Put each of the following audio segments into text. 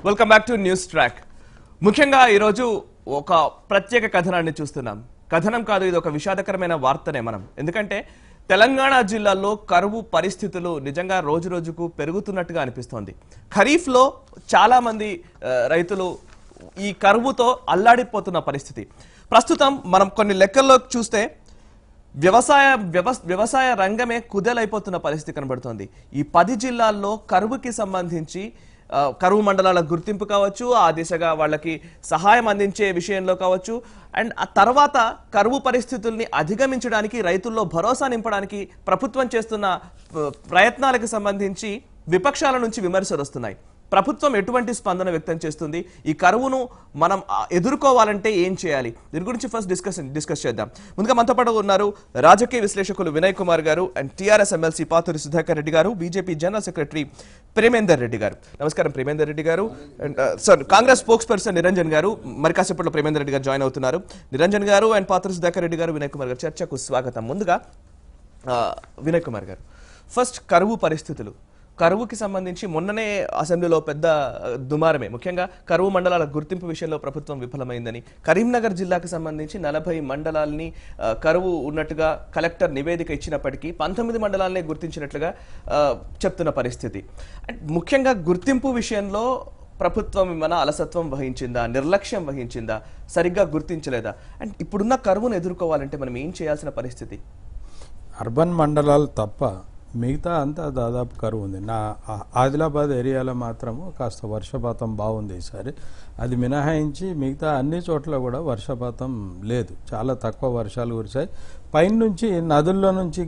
Welcome back to News Track. ముఖ్యంగా ఈరోజు ఒక ప్రత్యేక కథనాన్ని చూస్తున్నాం. కథనం కాదు, ఇది ఒక విషాదకరమైన వార్తనే మనం. ఎందుకంటే తెలంగాణ జిల్లాలో కరువు పరిస్థితులు నిజంగా రోజు రోజుకు పెరుగుతున్నట్టుగా అనిపిస్తోంది. ఖరీఫ్లో చాలా మంది రైతులు ఈ కరువుతో అల్లాడిపోతున్న పరిస్థితి. ప్రస్తుతం మనం కొన్ని లెక్కల్లో చూస్తే వ్యవసాయ రంగమే కుదేలైపోతున్న పరిస్థితి కనబడుతోంది. ఈ 10 జిల్లాల్లో కరువుకి సంబంధించి కరువు మండలాల గుర్తింపు కావచ్చు, ఆ దిశగా వాళ్ళకి సహాయం అందించే విషయంలో కావచ్చు, అండ్ ఆ తర్వాత కరువు పరిస్థితుల్ని అధిగమించడానికి రైతుల్లో భరోసా నింపడానికి ప్రభుత్వం చేస్తున్న ప్రయత్నాలకు సంబంధించి విపక్షాల నుంచి విమర్శలు వస్తున్నాయి. ప్రభుత్వం ఎటువంటి స్పందన వ్యక్తం చేస్తుంది? ఈ కరువును మనం ఎదుర్కోవాలంటే ఏం చేయాలి? దీని గురించి ఫస్ట్ డిస్కస్ చేద్దాం. ముందుగా మనతో పాటు ఉన్నారు రాజకీయ విశ్లేషకులు వినయ్ కుమార్ గారు and TRS MLC Pathuri Sudhakar Reddy గారు, BJP general secretary Premender Reddy గారు. నమస్కారం ప్రేమేందర్ రెడ్డి గారు. And sir, Congress spokesperson Niranjan గారు మరి కాసేపట్లో ప్రేమేందర్ రెడ్డి గారు జాయిన్ అవుతున్నారు. నిరంజన్ గారు అండ్ పాతూరి సుధాకర్ రెడ్డి గారు, వినయ్ కుమార్ గారు, చర్చకు స్వాగతం. ముందుగా వినయ్ కుమార్ గారు, ఫస్ట్ కరువు పరిస్థితులు. కరువుకి సంబంధించి మొన్ననే అసెంబ్లీలో పెద్ద దుమారమే. ముఖ్యంగా కరువు మండలాల గుర్తింపు విషయంలో ప్రభుత్వం విఫలమైందని, కరీంనగర్ జిల్లాకు సంబంధించి 40 మండలాల్ని కరువు ఉన్నట్టుగా కలెక్టర్ నివేదిక ఇచ్చినప్పటికీ 19 మండలాలనే గుర్తించినట్లుగా చెప్తున్న పరిస్థితి. ముఖ్యంగా గుర్తింపు విషయంలో ప్రభుత్వం ఏమైనా అలసత్వం వహించిందా, నిర్లక్ష్యం వహించిందా, సరిగ్గా గుర్తించలేదా? అండ్ ఇప్పుడున్న కరువును ఎదుర్కోవాలంటే మనం ఏం చేయాల్సిన పరిస్థితి? అర్బన్ మండలాలు తప్ప మిగతా అంతా దాదాపు కరువు ఉంది. నా ఆదిలాబాద్ ఏరియాలో మాత్రము కాస్త వర్షపాతం బాగుంది ఈసారి. అది మినహాయించి మిగతా అన్ని చోట్ల కూడా వర్షపాతం లేదు, చాలా తక్కువ వర్షాలు కురిశాయి. పైనుంచి నదుల్లో నుంచి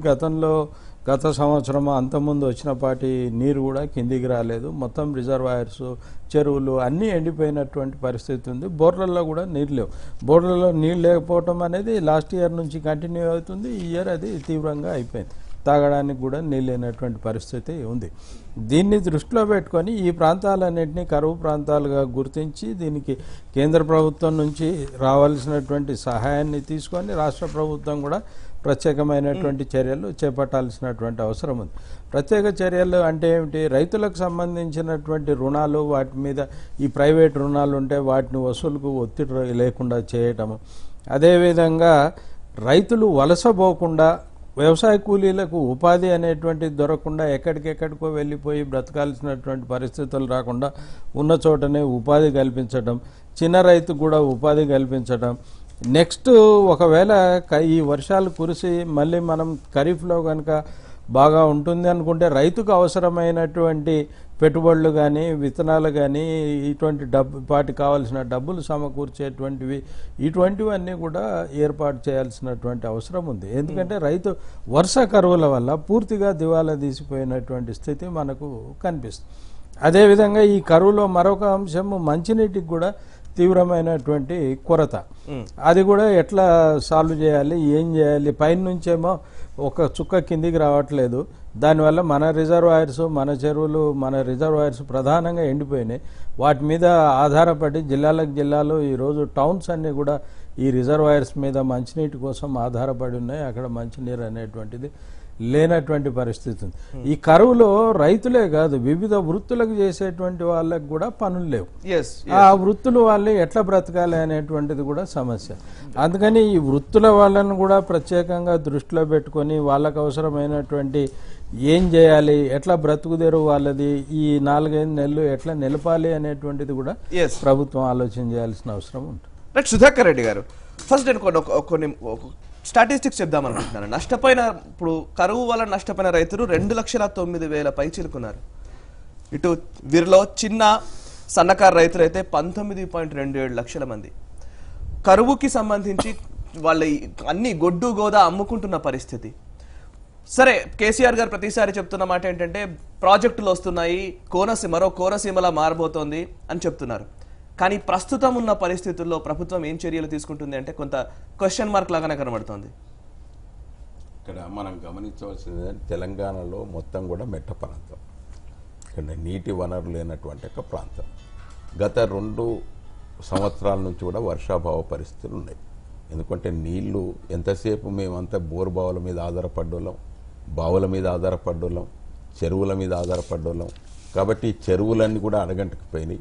గత సంవత్సరం అంతకుముందు వచ్చినపాటి నీరు కూడా కిందికి రాలేదు. మొత్తం రిజర్వాయర్స్, చెరువులు అన్నీ ఎండిపోయినటువంటి పరిస్థితి ఉంది. బోర్లలో కూడా నీరు లేవు. బోర్లలో నీళ్ళు లేకపోవటం అనేది లాస్ట్ ఇయర్ నుంచి కంటిన్యూ అవుతుంది. ఈ ఇయర్ అది తీవ్రంగా అయిపోయింది. తాగడానికి కూడా నీళ్ళు లేనటువంటి పరిస్థితి ఉంది. దీన్ని దృష్టిలో పెట్టుకొని ఈ ప్రాంతాలన్నింటినీ కరువు ప్రాంతాలుగా గుర్తించి దీనికి కేంద్ర ప్రభుత్వం నుంచి రావాల్సినటువంటి సహాయాన్ని తీసుకొని రాష్ట్ర ప్రభుత్వం కూడా ప్రత్యేకమైనటువంటి చర్యలు చేపట్టాల్సినటువంటి అవసరం ఉంది. ప్రత్యేక చర్యలు అంటే ఏమిటి? రైతులకు సంబంధించినటువంటి రుణాలు, వాటి మీద ఈ ప్రైవేట్ రుణాలు ఉంటే వాటిని వసూలుకు ఒత్తిడి లేకుండా చేయటము, అదేవిధంగా రైతులు వలసపోకుండా వ్యవసాయ కూలీలకు ఉపాధి అనేటువంటిది దొరకకుండా ఎక్కడికెక్కడికో వెళ్ళిపోయి బ్రతకాల్సినటువంటి పరిస్థితులు రాకుండా ఉన్న చోటనే ఉపాధి కల్పించడం, చిన్న రైతుకు కూడా ఉపాధి కల్పించడం. నెక్స్ట్ ఒకవేళ ఈ వర్షాలు కురిసి మళ్ళీ మనం ఖరీఫ్లో కనుక బాగా ఉంటుంది అనుకుంటే రైతుకు అవసరమైనటువంటి పెట్టుబడులు కానీ, విత్తనాలు కానీ, ఇటువంటి వాటికి కావాల్సిన డబ్బులు సమకూర్చేటువంటివి, ఇటువంటివన్నీ కూడా ఏర్పాటు చేయాల్సినటువంటి అవసరం ఉంది. ఎందుకంటే రైతు వర్ష కరువుల వల్ల పూర్తిగా దివాలా తీసిపోయినటువంటి స్థితి మనకు కనిపిస్తుంది. అదేవిధంగా ఈ కరువులో మరొక అంశం మంచినీటికి కూడా తీవ్రమైనటువంటి కొరత. అది కూడా ఎట్లా సాల్వ్ చేయాలి, ఏం చేయాలి? పైన నుంచేమో ఒక చుక్క కిందికి రావట్లేదు. దానివల్ల మన రిజర్వాయర్స్, మన చెరువులు, మన రిజర్వాయర్స్ ప్రధానంగా ఎండిపోయినాయి. వాటి మీద ఆధారపడి జిల్లాలు ఈరోజు టౌన్స్ అన్నీ కూడా ఈ రిజర్వాయర్స్ మీద మంచినీటి కోసం ఆధారపడి ఉన్నాయి. అక్కడ మంచినీరు అనేటువంటిది లేనటువంటి పరిస్థితి ఉంది. ఈ కరువులో రైతులే కాదు, వివిధ వృత్తులకు చేసేటువంటి వాళ్ళకు కూడా పనులు లేవు. ఆ వృత్తులు వాళ్ళు ఎట్లా బ్రతకాలి అనేటువంటిది కూడా సమస్య. అందుకని ఈ వృత్తుల వాళ్ళను కూడా ప్రత్యేకంగా దృష్టిలో పెట్టుకొని వాళ్ళకు అవసరమైనటువంటి ఏం చేయాలి, ఎట్లా బ్రతుకుదేరు వాళ్ళది, ఈ 4-5 నెలలు ఎట్లా నిలపాలి అనేటువంటిది కూడా ప్రభుత్వం ఆలోచన చేయాల్సిన అవసరం ఉంటుంది. సుధాకర్ రెడ్డి గారు, ఫస్ట్ నేను కొన్ని స్టాటిస్టిక్స్ చెప్దాం అనుకుంటున్నాను. నష్టపోయిన, ఇప్పుడు కరువు వల్ల నష్టపోయిన రైతులు 2,09,000 పైచిలుకున్నారు. ఇటు వీరిలో చిన్న సన్నకారు రైతులు అయితే 19.27 లక్షల మంది. కరువుకి సంబంధించి వాళ్ళ అన్ని గొడ్డు గోదా అమ్ముకుంటున్న పరిస్థితి. సరే, కేసీఆర్ గారు ప్రతిసారి చెప్తున్న మాట ఏంటంటే ప్రాజెక్టులు వస్తున్నాయి, మరో కోనసీమలా మారబోతోంది అని చెప్తున్నారు. కానీ ప్రస్తుతం ఉన్న పరిస్థితుల్లో ప్రభుత్వం ఏం చర్యలు తీసుకుంటుంది అంటే కొంత క్వశ్చన్ మార్క్ లాగానే కనబడుతోంది. ఇక్కడ మనం గమనించవలసింది తెలంగాణలో మొత్తం కూడా మెట్ట ప్రాంతం, ఇక్కడ నీటి వనరు లేనటువంటి ఒక ప్రాంతం. గత 2 సంవత్సరాల నుంచి కూడా వర్షాభావ పరిస్థితులు ఉన్నాయి. ఎందుకంటే నీళ్లు ఎంతసేపు మేమంతా బోరు బావుల మీద ఆధారపడ్డోళ్ళం, బావుల మీద ఆధారపడ్డోళ్ళం, చెరువుల మీద ఆధారపడ్డోళ్ళం. కాబట్టి చెరువులన్నీ కూడా అడగంటకు పోయినాయి.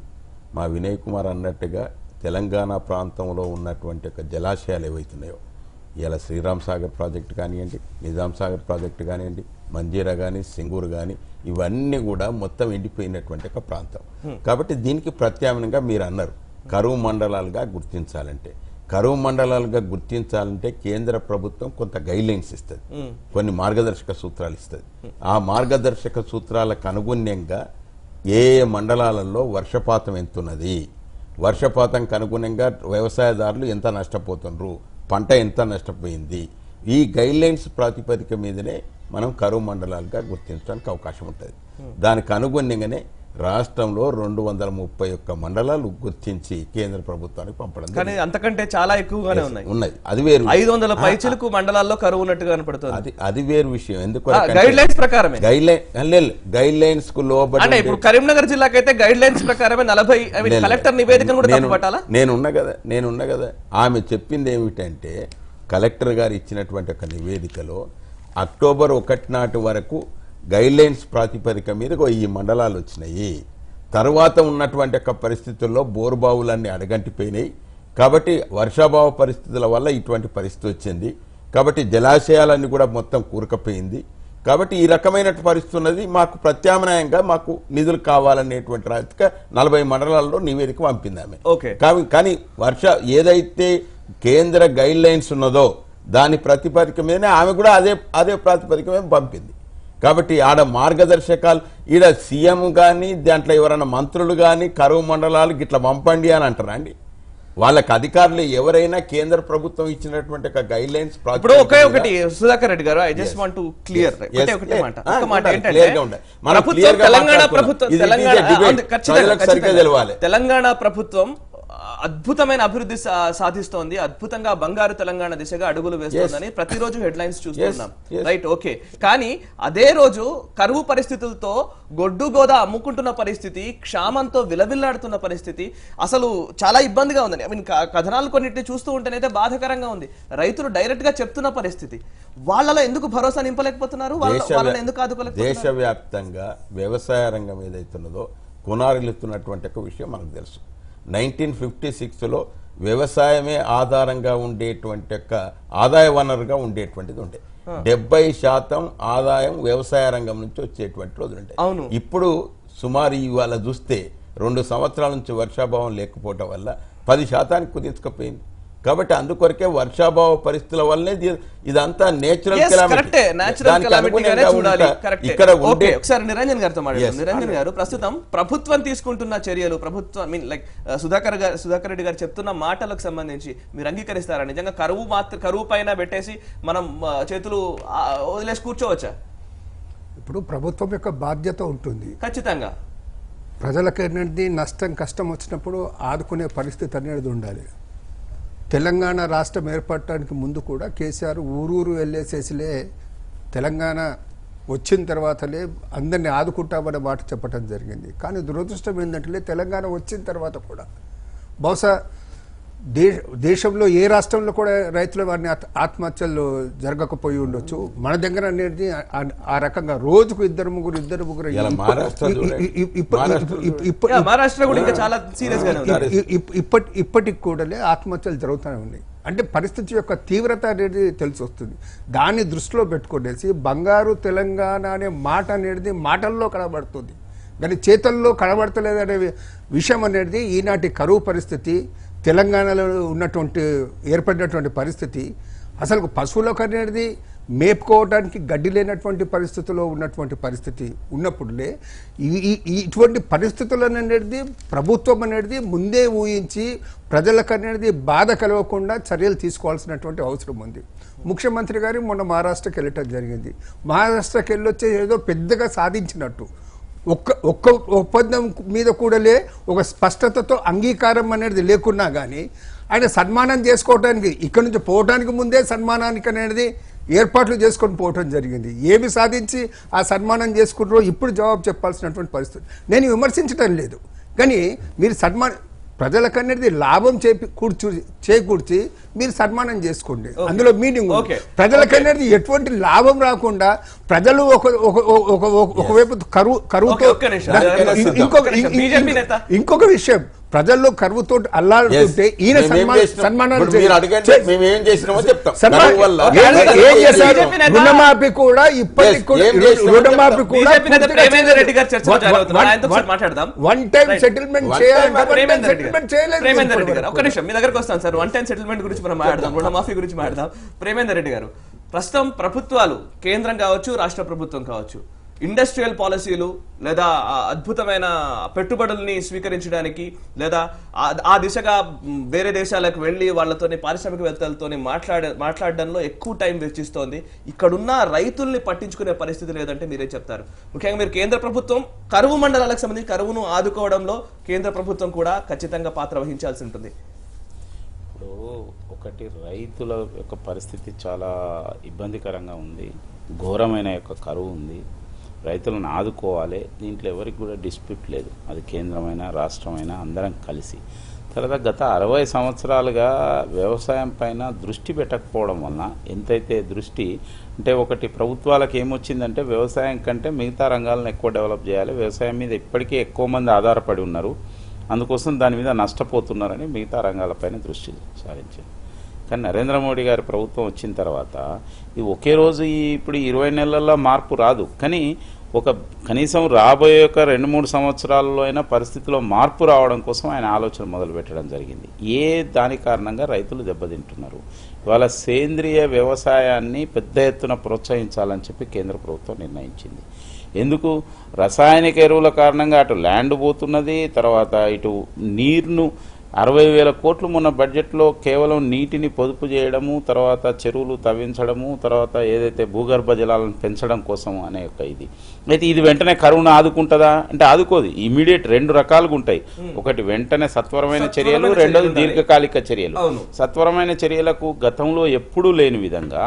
మా వినయ్ కుమార్ అన్నట్టుగా తెలంగాణ ప్రాంతంలో ఉన్నటువంటి ఒక జలాశయాలు ఏవైతున్నాయో ఇలా శ్రీరామ్ సాగర్ ప్రాజెక్టు కానివ్వండి, నిజాం సాగర్ ప్రాజెక్టు కానివ్వండి, మంజీరా కానీ, సింగూరు కానీ, ఇవన్నీ కూడా మొత్తం ఎండిపోయినటువంటి ఒక ప్రాంతం. కాబట్టి దీనికి ప్రత్యామ్నాయంగా మీరు అన్నారు కరువు మండలాలుగా గుర్తించాలంటే, కరువు మండలాలుగా గుర్తించాలంటే కేంద్ర ప్రభుత్వం కొంత గైడ్లైన్స్ ఇస్తుంది, కొన్ని మార్గదర్శక సూత్రాలు ఇస్తుంది. ఆ మార్గదర్శక సూత్రాలకు అనుగుణ్యంగా ఏ మండలాలలో వర్షపాతం ఎంతున్నది, వర్షపాతంకు అనుగుణంగా వ్యవసాయదారులు ఎంత నష్టపోతున్నారు, పంట ఎంత నష్టపోయింది, ఈ గైడ్లైన్స్ ప్రాతిపదిక మీదనే మనం కరువు మండలాలుగా గుర్తించడానికి అవకాశం ఉంటుంది. దానికి అనుగుణంగానే రాష్ట్రంలో 231 మండలాలు గుర్తించి కేంద్ర ప్రభుత్వానికి పంపడం. కానీ అంతకంటే చాలా ఎక్కువగానే ఉన్నాయి. అది వేరు. 500 పైచిలకు మండలాల్లో కరువు ఉన్నట్టుగా కనపడుతుంది. అది వేరు విషయం. ఎందుకు గైడ్ లైన్స్ ప్రకారమే, గైడ్ లైన్స్ కు లోబడి అంటే ఇప్పుడు కరీంనగర్ జిల్లాకైతే గైడ్ లైన్స్ ప్రకారమే 40 కలెక్టర్ నివేదికను కూడా తప్పుపట్టాలా? నేనున్నా కదా. ఆమె చెప్పింది ఏమిటంటే కలెక్టర్ గారు ఇచ్చినటువంటి ఒక నివేదికలో అక్టోబర్ 1 నాటి వరకు గైడ్లైన్స్ ప్రాతిపదిక మీద ఈ మండలాలు వచ్చినాయి. తర్వాత ఉన్నటువంటి ఒక పరిస్థితుల్లో బోరుబావులన్నీ అడగంటిపోయినాయి. కాబట్టి వర్షాభావ పరిస్థితుల వల్ల ఇటువంటి పరిస్థితి వచ్చింది. కాబట్టి జలాశయాలన్నీ కూడా మొత్తం కూరుకుపోయింది. కాబట్టి ఈ రకమైన పరిస్థితి ఉన్నది, మాకు ప్రత్యామ్నాయంగా మాకు నిధులు కావాలనేటువంటి రాజకీయ 40 మండలాల్లో నివేదిక పంపింది ఆమె. కానీ ఏదైతే కేంద్ర గైడ్ లైన్స్ ఉన్నదో దాని ప్రాతిపదిక మీదనే ఆమె కూడా అదే ప్రాతిపదిక మీద పంపింది. కాబట్టి ఆడ మార్గదర్శకాలు ఈడ సీఎం కానీ దాంట్లో ఎవరైనా మంత్రులు కానీ కరువు మండలాలు గిట్లా పంపండి అని అంటారా అండి? వాళ్ళకి అధికారులు ఎవరైనా కేంద్ర ప్రభుత్వం ఇచ్చినటువంటి గైడ్ లైన్స్. ఇప్పుడు ఒకటి సుధాకర్ రెడ్డి గారు, I just want to clear Telangana ప్రభుత్వం అద్భుతమైన అభివృద్ధి సాధిస్తోంది, అద్భుతంగా బంగారు తెలంగాణ దిశగా అడుగులు వేస్తోందని ప్రతిరోజు హెడ్లైన్స్ చూస్తున్నాం, రైట్? ఓకే. కానీ అదే రోజు కరువు పరిస్థితులతో గొడ్డుగోద అమ్ముకుంటున్న పరిస్థితి, క్షామంతో విలవిల్లాడుతున్న పరిస్థితి, అసలు చాలా ఇబ్బందిగా ఉందని ఐ మీన్ కథనాలు కొన్నిటిని చూస్తూ ఉంటేనైతే బాధాకరంగా ఉంది. రైతులు డైరెక్ట్ గా చెప్తున్న పరిస్థితి, వాళ్ళలో ఎందుకు భరోసా నింపలేకపోతున్నారు, వాళ్ళని ఎందుకు ఆదుకోలేకపోతున్నారు? దేశవ్యాప్తంగా వ్యవసాయ రంగం ఏదైతున్నదో కొనారిల్లుతున్నటువంటి ఒక విషయం మనకు తెలుసు. 1956లో వ్యవసాయమే ఆధారంగా ఉండేటువంటి ఆదాయ వనరుగా ఉండేటువంటిది ఉండే. 70% ఆదాయం వ్యవసాయ రంగం నుంచి వచ్చేటువంటి రోజులు ఉంటాయి. ఇప్పుడు సుమారు ఇవాళ చూస్తే 2 సంవత్సరాల నుంచి వర్షాభావం లేకపోవటం వల్ల 10% కుదించుకుపోయింది. కాబట్టి అందుకొరకే వర్షాభావ పరిస్థితుల వల్లనే ఇదంతా నేచురల్ ఒకసారి నిరంజన్ గారితో మాట్లాడారు. నిరంజన్ గారు, ప్రస్తుతం ప్రభుత్వం తీసుకుంటున్న చర్యలు, ప్రభుత్వం సుధాకర్ రెడ్డి గారు చెప్తున్న మాటలకు సంబంధించి మీరు అంగీకరిస్తారా? నిజంగా కరువు పైన పెట్టేసి మనం చేతులు వదిలేసి కూర్చోవచ్చా? ఇప్పుడు ప్రభుత్వం యొక్క బాధ్యత ఉంటుంది ఖచ్చితంగా. ప్రజలకు అనేది నష్టం కష్టం వచ్చినప్పుడు ఆదుకునే పరిస్థితి అనేది ఉండాలి. తెలంగాణ రాష్ట్రం ఏర్పడటానికి ముందు కూడా కేసీఆర్ ఊరూరు వెళ్ళేసేసిలే తెలంగాణ వచ్చిన తర్వాతలే అందరినీ ఆదుకుంటామనే మాట చెప్పడం జరిగింది. కానీ దురదృష్టం ఏంటంటే తెలంగాణ వచ్చిన తర్వాత కూడా బహుశా దేశంలో ఏ రాష్ట్రంలో కూడా రైతుల వారిని ఆత్మహత్యలు జరగకపోయి ఉండొచ్చు. మన దగ్గర అనేది ఆ రకంగా రోజుకు ఇద్దరు ముగ్గురు ఇప్పటికి కూడా ఆత్మహత్యలు జరుగుతూనే ఉన్నాయి. అంటే పరిస్థితి యొక్క తీవ్రత అనేది తెలిసి వస్తుంది. దాన్ని దృష్టిలో పెట్టుకునేసి బంగారు తెలంగాణ అనే మాట అనేది మాటల్లో కనబడుతుంది, కానీ చేతల్లో కనబడతలేదనే విషయం అనేది ఈనాటి కరువు పరిస్థితి, తెలంగాణలో ఉన్నటువంటి ఏర్పడినటువంటి పరిస్థితి, అసలు పశువులకు అనేది మేపుకోవడానికి గడ్డి లేనటువంటి పరిస్థితుల్లో ఉన్నటువంటి పరిస్థితి ఉన్నప్పుడులే ఇటువంటి పరిస్థితులను అనేది ప్రభుత్వం అనేది ముందే ఊహించి ప్రజలకు అనేది బాధ కలగకుండా చర్యలు తీసుకోవాల్సినటువంటి అవసరం ఉంది. ముఖ్యమంత్రి గారు మొన్న మహారాష్ట్రకి వెళ్ళటం జరిగింది. మహారాష్ట్రకి వెళ్ళొచ్చే ఏదో పెద్దగా సాధించినట్టు ఒక్క ఒప్పందం మీద కూడాలే ఒక స్పష్టతతో అంగీకారం అనేది లేకున్నా కానీ ఆయన సన్మానం చేసుకోవడానికి ఇక్కడి నుంచి పోవడానికి ముందే సన్మానానికి అనేది ఏర్పాట్లు చేసుకొని పోవటం జరిగింది. ఏమి సాధించి ఆ సన్మానం చేసుకుంటారో ఇప్పుడు జవాబు చెప్పాల్సినటువంటి పరిస్థితి. నేను విమర్శించడం లేదు, కానీ మీరు ప్రజలకు అనేది లాభం చేకూర్చి మీరు సన్మానం చేసుకోండి, అందులో మీనింగ్ ఉంది. Okay. ప్రజలకనేది ఎటువంటి లాభం రాకుండా ప్రజలు ఒకవైపు కరువుతో ఒక్క నిమిషం. BJP నేత. ఇంకొక విషయం, ప్రజల్లో కరువుతో అల్లాడుతుంటే ఈయన సన్మానాలు రుణమాఫీ కూడా ఇప్పటికి రుణమాఫీ కూడా వన్ టైం సెటిల్మెంట్ చేయలేదు. ఒక్క నిమిషం మీ దగ్గరకు వస్తాను సార్. వన్ టైం సెటిల్మెంట్ గురించి మనం మాట్లాడదాం, రుణమాఫీ గురించి మాట్లాడదాం. ప్రేమేందర్ రెడ్డి గారు, ప్రస్తుతం ప్రభుత్వాలు కేంద్రం కావచ్చు రాష్ట్ర ప్రభుత్వం కావచ్చు ఇండస్ట్రియల్ పాలసీలు లేదా అద్భుతమైన పెట్టుబడుల్ని స్వీకరించడానికి లేదా ఆ దిశగా వేరే దేశాలకు వెళ్ళి వాళ్ళతోని పారిశ్రామికవేత్తలతోని మాట్లాడడంలో ఎక్కువ టైం వెచ్చిస్తోంది. ఇక్కడున్న రైతుల్ని పట్టించుకునే పరిస్థితి లేదంటే మీరే చెప్తారు. ముఖ్యంగా మీరు కేంద్ర ప్రభుత్వం కరువు మండలాలకు సంబంధించి కరువును ఆదుకోవడంలో కేంద్ర ప్రభుత్వం కూడా ఖచ్చితంగా పాత్ర వహించాల్సి ఉంటుంది. ఇప్పుడు ఒకటి, రైతుల యొక్క పరిస్థితి చాలా ఇబ్బందికరంగా ఉంది, ఘోరమైన యొక్క కరువు ఉంది, రైతులను ఆదుకోవాలి. దీంట్లో ఎవరికి కూడా డిస్ప్యూట్ లేదు, అది కేంద్రమైనా రాష్ట్రమైనా అందరం కలిసి. తర్వాత గత 60 సంవత్సరాలుగా వ్యవసాయం పైన దృష్టి పెట్టకపోవడం వలన ఎంతైతే దృష్టి అంటే ఒకటి ప్రభుత్వాలకు ఏమొచ్చిందంటే వ్యవసాయం కంటే మిగతా రంగాలను ఎక్కువ డెవలప్ చేయాలి, వ్యవసాయం మీద ఇప్పటికే ఎక్కువ మంది ఆధారపడి ఉన్నారు, అందుకోసం దాని మీద నష్టపోతున్నారని మిగతా రంగాలపైన దృష్టి సారించారు. కానీ నరేంద్ర మోడీ గారి ప్రభుత్వం వచ్చిన తర్వాత ఇది ఒకే రోజు ఇప్పుడు 20 నెలల్లో మార్పు రాదు, కానీ కనీసం రాబోయే 2-3 సంవత్సరాల్లో అయినా పరిస్థితిలో మార్పు రావడం కోసం ఆయన ఆలోచన మొదలు పెట్టడం జరిగింది. దాని కారణంగా రైతులు దెబ్బతింటున్నారు. ఇవాళ సేంద్రియ వ్యవసాయాన్ని పెద్ద ఎత్తున ప్రోత్సహించాలని చెప్పి కేంద్ర ప్రభుత్వం నిర్ణయించింది. ఎందుకు? రసాయనిక ఎరువుల కారణంగా అటు ల్యాండ్ పోతున్నది, తర్వాత ఇటు నీరును 60,000 కోట్లు మొన్న బడ్జెట్లో కేవలం నీటిని పొదుపు చేయడము, తర్వాత చెరువులు తవ్వించడము, తర్వాత ఏదైతే భూగర్భ జలాలను పెంచడం కోసం అనే ఇది. అయితే ఇది వెంటనే కరువును ఆదుకుంటుందా అంటే ఆదుకోదు. ఇమీడియట్ 2 రకాలుగా ఉంటాయి. ఒకటి వెంటనే సత్వరమైన చర్యలు, రెండోది దీర్ఘకాలిక చర్యలు. సత్వరమైన చర్యలకు గతంలో ఎప్పుడూ లేని విధంగా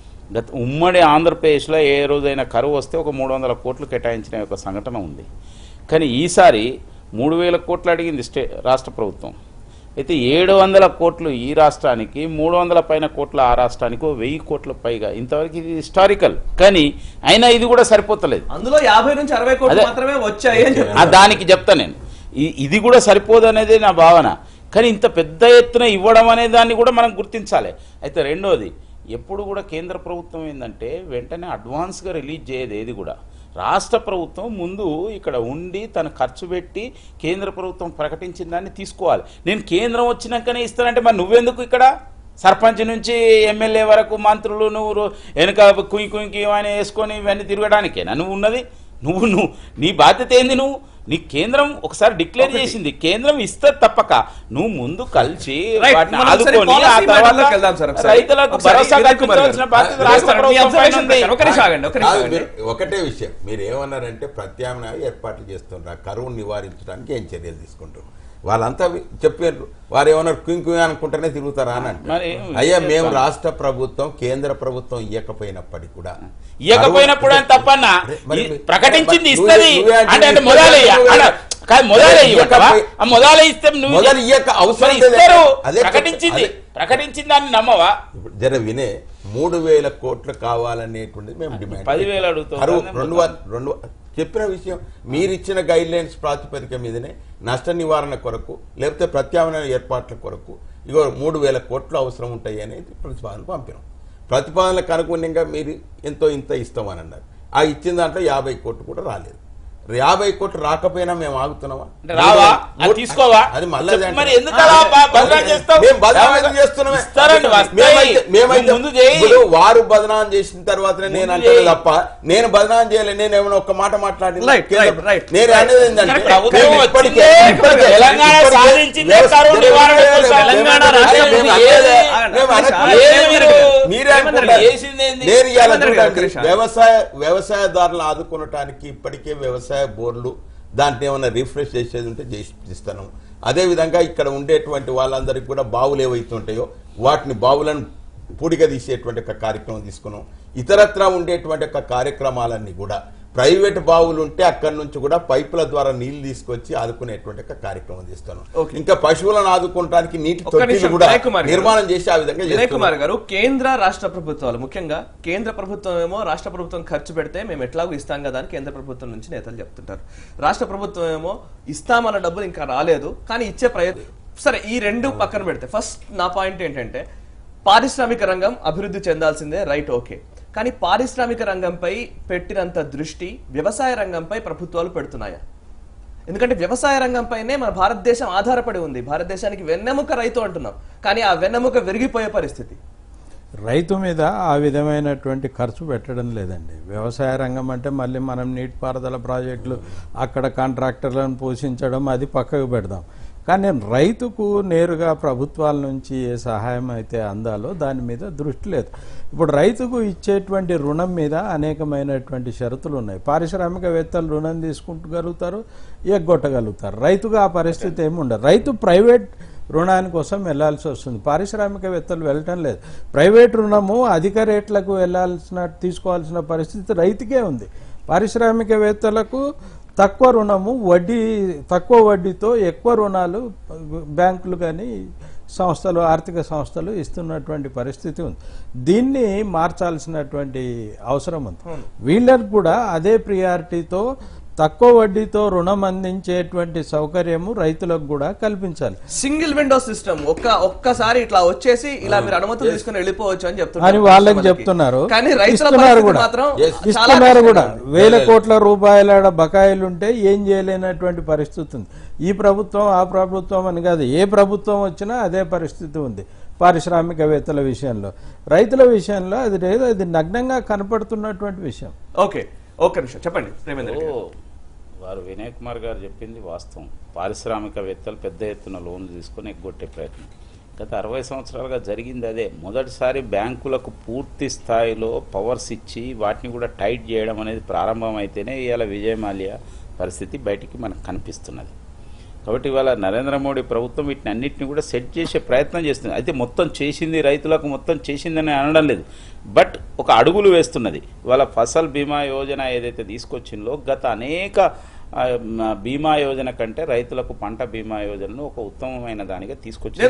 ఉమ్మడి ఆంధ్రప్రదేశ్లో ఏ రోజైనా కరువు వస్తే ఒక 300 కోట్లు కేటాయించిన ఒక సంఘటన ఉంది. కానీ ఈసారి 3,000 కోట్లు అడిగింది రాష్ట్ర ప్రభుత్వం. అయితే 700 కోట్లు ఈ రాష్ట్రానికి, 300 పైన కోట్ల ఆ రాష్ట్రానికి, 1000 కోట్ల పైగా. ఇంతవరకు ఇది హిస్టారికల్, కానీ అయినా ఇది కూడా సరిపోతలేదు. అందులో 50 నుంచి 60 కోట్లు మాత్రమే వచ్చాయి. దానికి చెప్తా నేను, ఇది కూడా సరిపోదు అనేది నా భావన. కానీ ఇంత పెద్ద ఎత్తున ఇవ్వడం అనే దాన్ని కూడా మనం గుర్తించాలి. అయితే రెండోది, ఎప్పుడు కూడా కేంద్ర ప్రభుత్వం ఏంటంటే వెంటనే అడ్వాన్స్గా రిలీజ్ చేయదు ఏది కూడా. రాష్ట్ర ప్రభుత్వం ముందు ఇక్కడ ఉండి తన ఖర్చు పెట్టి కేంద్ర ప్రభుత్వం ప్రకటించిన దాన్ని తీసుకోవాలి. నేను కేంద్రం వచ్చినాకనే ఇస్తానంటే మరి నువ్వెందుకు ఇక్కడ సర్పంచ్ నుంచి ఎమ్మెల్యే వరకు మంత్రులు నువ్వు వెనుక కుయ్యి అని వేసుకొని ఇవన్నీ తిరగడానికేనా నువ్వు ఉన్నది? నువ్వు నీ బాధ్యత ఏంది? నీ కేంద్రం ఒకసారి డిక్లేర్ చేసింది, కేంద్రం ఇస్తే తప్పక నువ్వు ముందు కలిసి వాటిని ఆదుకొని ఆ తర్వాత రైతులకు భరోసా కల్పించాల్సిన బాధ్యత రాష్ట్ర ప్రభుత్వం. ఒకటే విషయం, మీరు ఏమన్నారంటే ప్రత్యామ్నాయ ఏర్పాట్లు చేస్తున్నారు, కరువును నివారించడానికి ఏం చర్యలు తీసుకుంటారు? వాళ్ళంతా చెప్పారు, వారు ఏమన్నారు క్వింగ్ అనుకుంటేనే తిరుగుతారా అని అంటారు. అయ్యా, మేము రాష్ట్ర ప్రభుత్వం కేంద్ర ప్రభుత్వం ఇవ్వకపోయినప్పటికీ కూడా తప్పన్నా ప్రకటించింది ఇస్తుంది అంటే ప్రకటించింది అని నమ్మవా? జర వినే 3,000 కోట్లు కావాలనేటువంటిది మేము డిమాండ్. 10,000 అడుగుతాం. చెప్పిన విషయం మీరు ఇచ్చిన గైడ్ లైన్స్ ప్రాతిపదిక మీదనే నష్ట నివారణ కొరకు లేకపోతే ప్రత్యామ్నాయ ఏర్పాట్ల కొరకు 3,000 కోట్లు అవసరం ఉంటాయి అనేది ప్రతిపాదన పంపినాం. ప్రతిపాదనలకు అనుగుణంగా మీరు ఇంత ఇస్తామని అన్నారు. ఆ ఇచ్చిన దాంట్లో 50 కోట్లు కూడా రాలేదు. 50 కోట్లు రాకపోయినా మేము ఆగుతున్నామా? అది మళ్ళీ వారు బదనాం చేసిన తర్వాత నేను అంటే తప్ప నేను బదనాం చేయలేదు. నేను ఏమైనా ఒక్క మాట మాట్లాడి నేను అనేది ఏంటంటే వ్యవసాయదారులను ఆదుకోవటానికి ఇప్పటికే వ్యవసాయ బోర్డులు దాంట్లో ఏమైనా రిఫ్రెష్ చేసేది ఉంటే చేస్తాను. అదేవిధంగా ఇక్కడ ఉండేటువంటి వాళ్ళందరికీ కూడా బావులు ఏవైతుంటాయో వాటిని బావులను పూడిగా తీసేటువంటి ఒక కార్యక్రమం తీసుకున్నాం. ఇతరత్రా ఉండేటువంటి ఒక కార్యక్రమాలన్నీ కూడా ప్రైవేట్ బావులు ఉంటే అక్కడి నుంచి కూడా పైపుల ద్వారా నీళ్లు తీసుకొచ్చి ఆదుకునేటువంటి ఒక కార్యక్రమం తీస్తున్నాం. ఇంకా పశువులను ఆదుకోవడానికి నీటి తొట్టిలు కూడా నిర్మాణం చేసి ఆ విధంగా వినయ్ కుమార్ గారు, కేంద్ర రాష్ట్ర ప్రభుత్వాలు, ముఖ్యంగా కేంద్ర ప్రభుత్వం ఏమో రాష్ట్ర ప్రభుత్వం ఖర్చు పెడితే మేము ఎట్లాగో ఇస్తాం కదా అని కేంద్ర ప్రభుత్వం నుంచి నేతలు చెప్తుంటారు. రాష్ట్ర ప్రభుత్వం ఏమో ఇస్తామన్న డబ్బులు ఇంకా రాలేదు కానీ ఇచ్చే ప్రయత్నం. సరే, ఈ రెండు పక్కన పెడితే ఫస్ట్ నా పాయింట్ ఏంటంటే, పారిశ్రామిక రంగం అభివృద్ధి చెందాల్సిందే, రైట్, ఓకే. కానీ పారిశ్రామిక రంగంపై పెట్టినంత దృష్టి వ్యవసాయ రంగంపై ప్రభుత్వాలు పెడుతున్నాయా? ఎందుకంటే వ్యవసాయ రంగంపైనే మన భారతదేశం ఆధారపడి ఉంది. భారతదేశానికి వెన్నెముక రైతు అంటున్నాం, కానీ ఆ వెన్నెముక విరిగిపోయే పరిస్థితి. రైతు మీద ఆ విధమైనటువంటి ఖర్చు పెట్టడం లేదండి. వ్యవసాయ రంగం అంటే మళ్ళీ మనం నీటిపారుదల ప్రాజెక్టులు, అక్కడ కాంట్రాక్టర్లను పోషించడం, అది పక్కకు పెడదాం. కానీ రైతుకు నేరుగా ప్రభుత్వాల నుంచి ఏ సహాయం అయితే అందాలో దాని మీద దృష్టి లేదు. ఇప్పుడు రైతుకు ఇచ్చేటువంటి రుణం మీద అనేకమైనటువంటి షరతులు ఉన్నాయి. పారిశ్రామికవేత్తలు రుణం తీసుకుంటగలుగుతారు, ఎగ్గొట్టగలుగుతారు. రైతుగా ఆ పరిస్థితి ఏమి ఉండదు. రైతు ప్రైవేట్ రుణాని కోసం వెళ్లాల్సి వస్తుంది, పారిశ్రామికవేత్తలు వెళ్ళటం లేదు. ప్రైవేట్ రుణము అధిక రేట్లకు తీసుకోవాల్సిన పరిస్థితి రైతుకే ఉంది. పారిశ్రామికవేత్తలకు తక్కువ రుణము, తక్కువ వడ్డీతో ఎక్కువ రుణాలు బ్యాంకులు కానీ సంస్థలు, ఆర్థిక సంస్థలు ఇస్తున్నటువంటి పరిస్థితి ఉంది. దీన్ని మార్చాల్సినటువంటి అవసరం ఉంది. వీళ్ళకు కూడా అదే ప్రియారిటీతో తక్కువ వడ్డీతో రుణం అందించేటువంటి సౌకర్యము రైతులకు కూడా కల్పించాలి. సింగిల్ విండో సిస్టమ్ ఒక్కసారి ఇట్లా వచ్చేసి ఇలా మీరు అనుమతులు తీసుకుని వెళ్ళిపోవచ్చు అని చెప్తున్నారు అని వాళ్ళకి చెప్తున్నారు. కానీ ఇస్తున్నారు కూడా. 1000 కోట్ల రూపాయల బకాయిలుంటే ఏం చేయలేనటువంటి పరిస్థితి ఉంది. ఈ ప్రభుత్వం ఆ ప్రభుత్వం అని కాదు, ఏ ప్రభుత్వం వచ్చినా అదే పరిస్థితి ఉంది. పారిశ్రామికవేత్తల విషయంలో, రైతుల విషయంలో అది లేదు, అది నగ్నంగా కనపడుతున్నటువంటి విషయం. ఓకే నిమిషం చెప్పండి ప్రేమేంద్ర గారు. వారు వినయ్ కుమార్ గారు చెప్పింది వాస్తవం. పారిశ్రామికవేత్తలు పెద్ద ఎత్తున లోన్లు తీసుకొని ఎగ్గొట్టే ప్రయత్నం గత 60 సంవత్సరాలుగా జరిగింది అదే. మొదటిసారి బ్యాంకులకు పూర్తి స్థాయిలో పవర్స్ ఇచ్చి వాటిని కూడా టైట్ చేయడం అనేది ప్రారంభమైతేనే ఇవాళ విజయ్ మాల్యా పరిస్థితి బయటికి మనకు కనిపిస్తున్నది. కాబట్టి ఇవాళ నరేంద్ర మోడీ ప్రభుత్వం వీటిని అన్నింటినీ కూడా సెట్ చేసే ప్రయత్నం చేస్తుంది. అయితే మొత్తం చేసింది, రైతులకు మొత్తం చేసిందని అనడం లేదు, బట్ ఒక అడుగులు వేస్తున్నది. ఇవాళ ఫసల్ బీమా యోజన ఏదైతే తీసుకొచ్చిందో, గత అనేక బీమా యోజన కంటే రైతులకు పంట బీమా యోజనను ఒక ఉత్తమమైన దానిగా తీసుకొచ్చింది.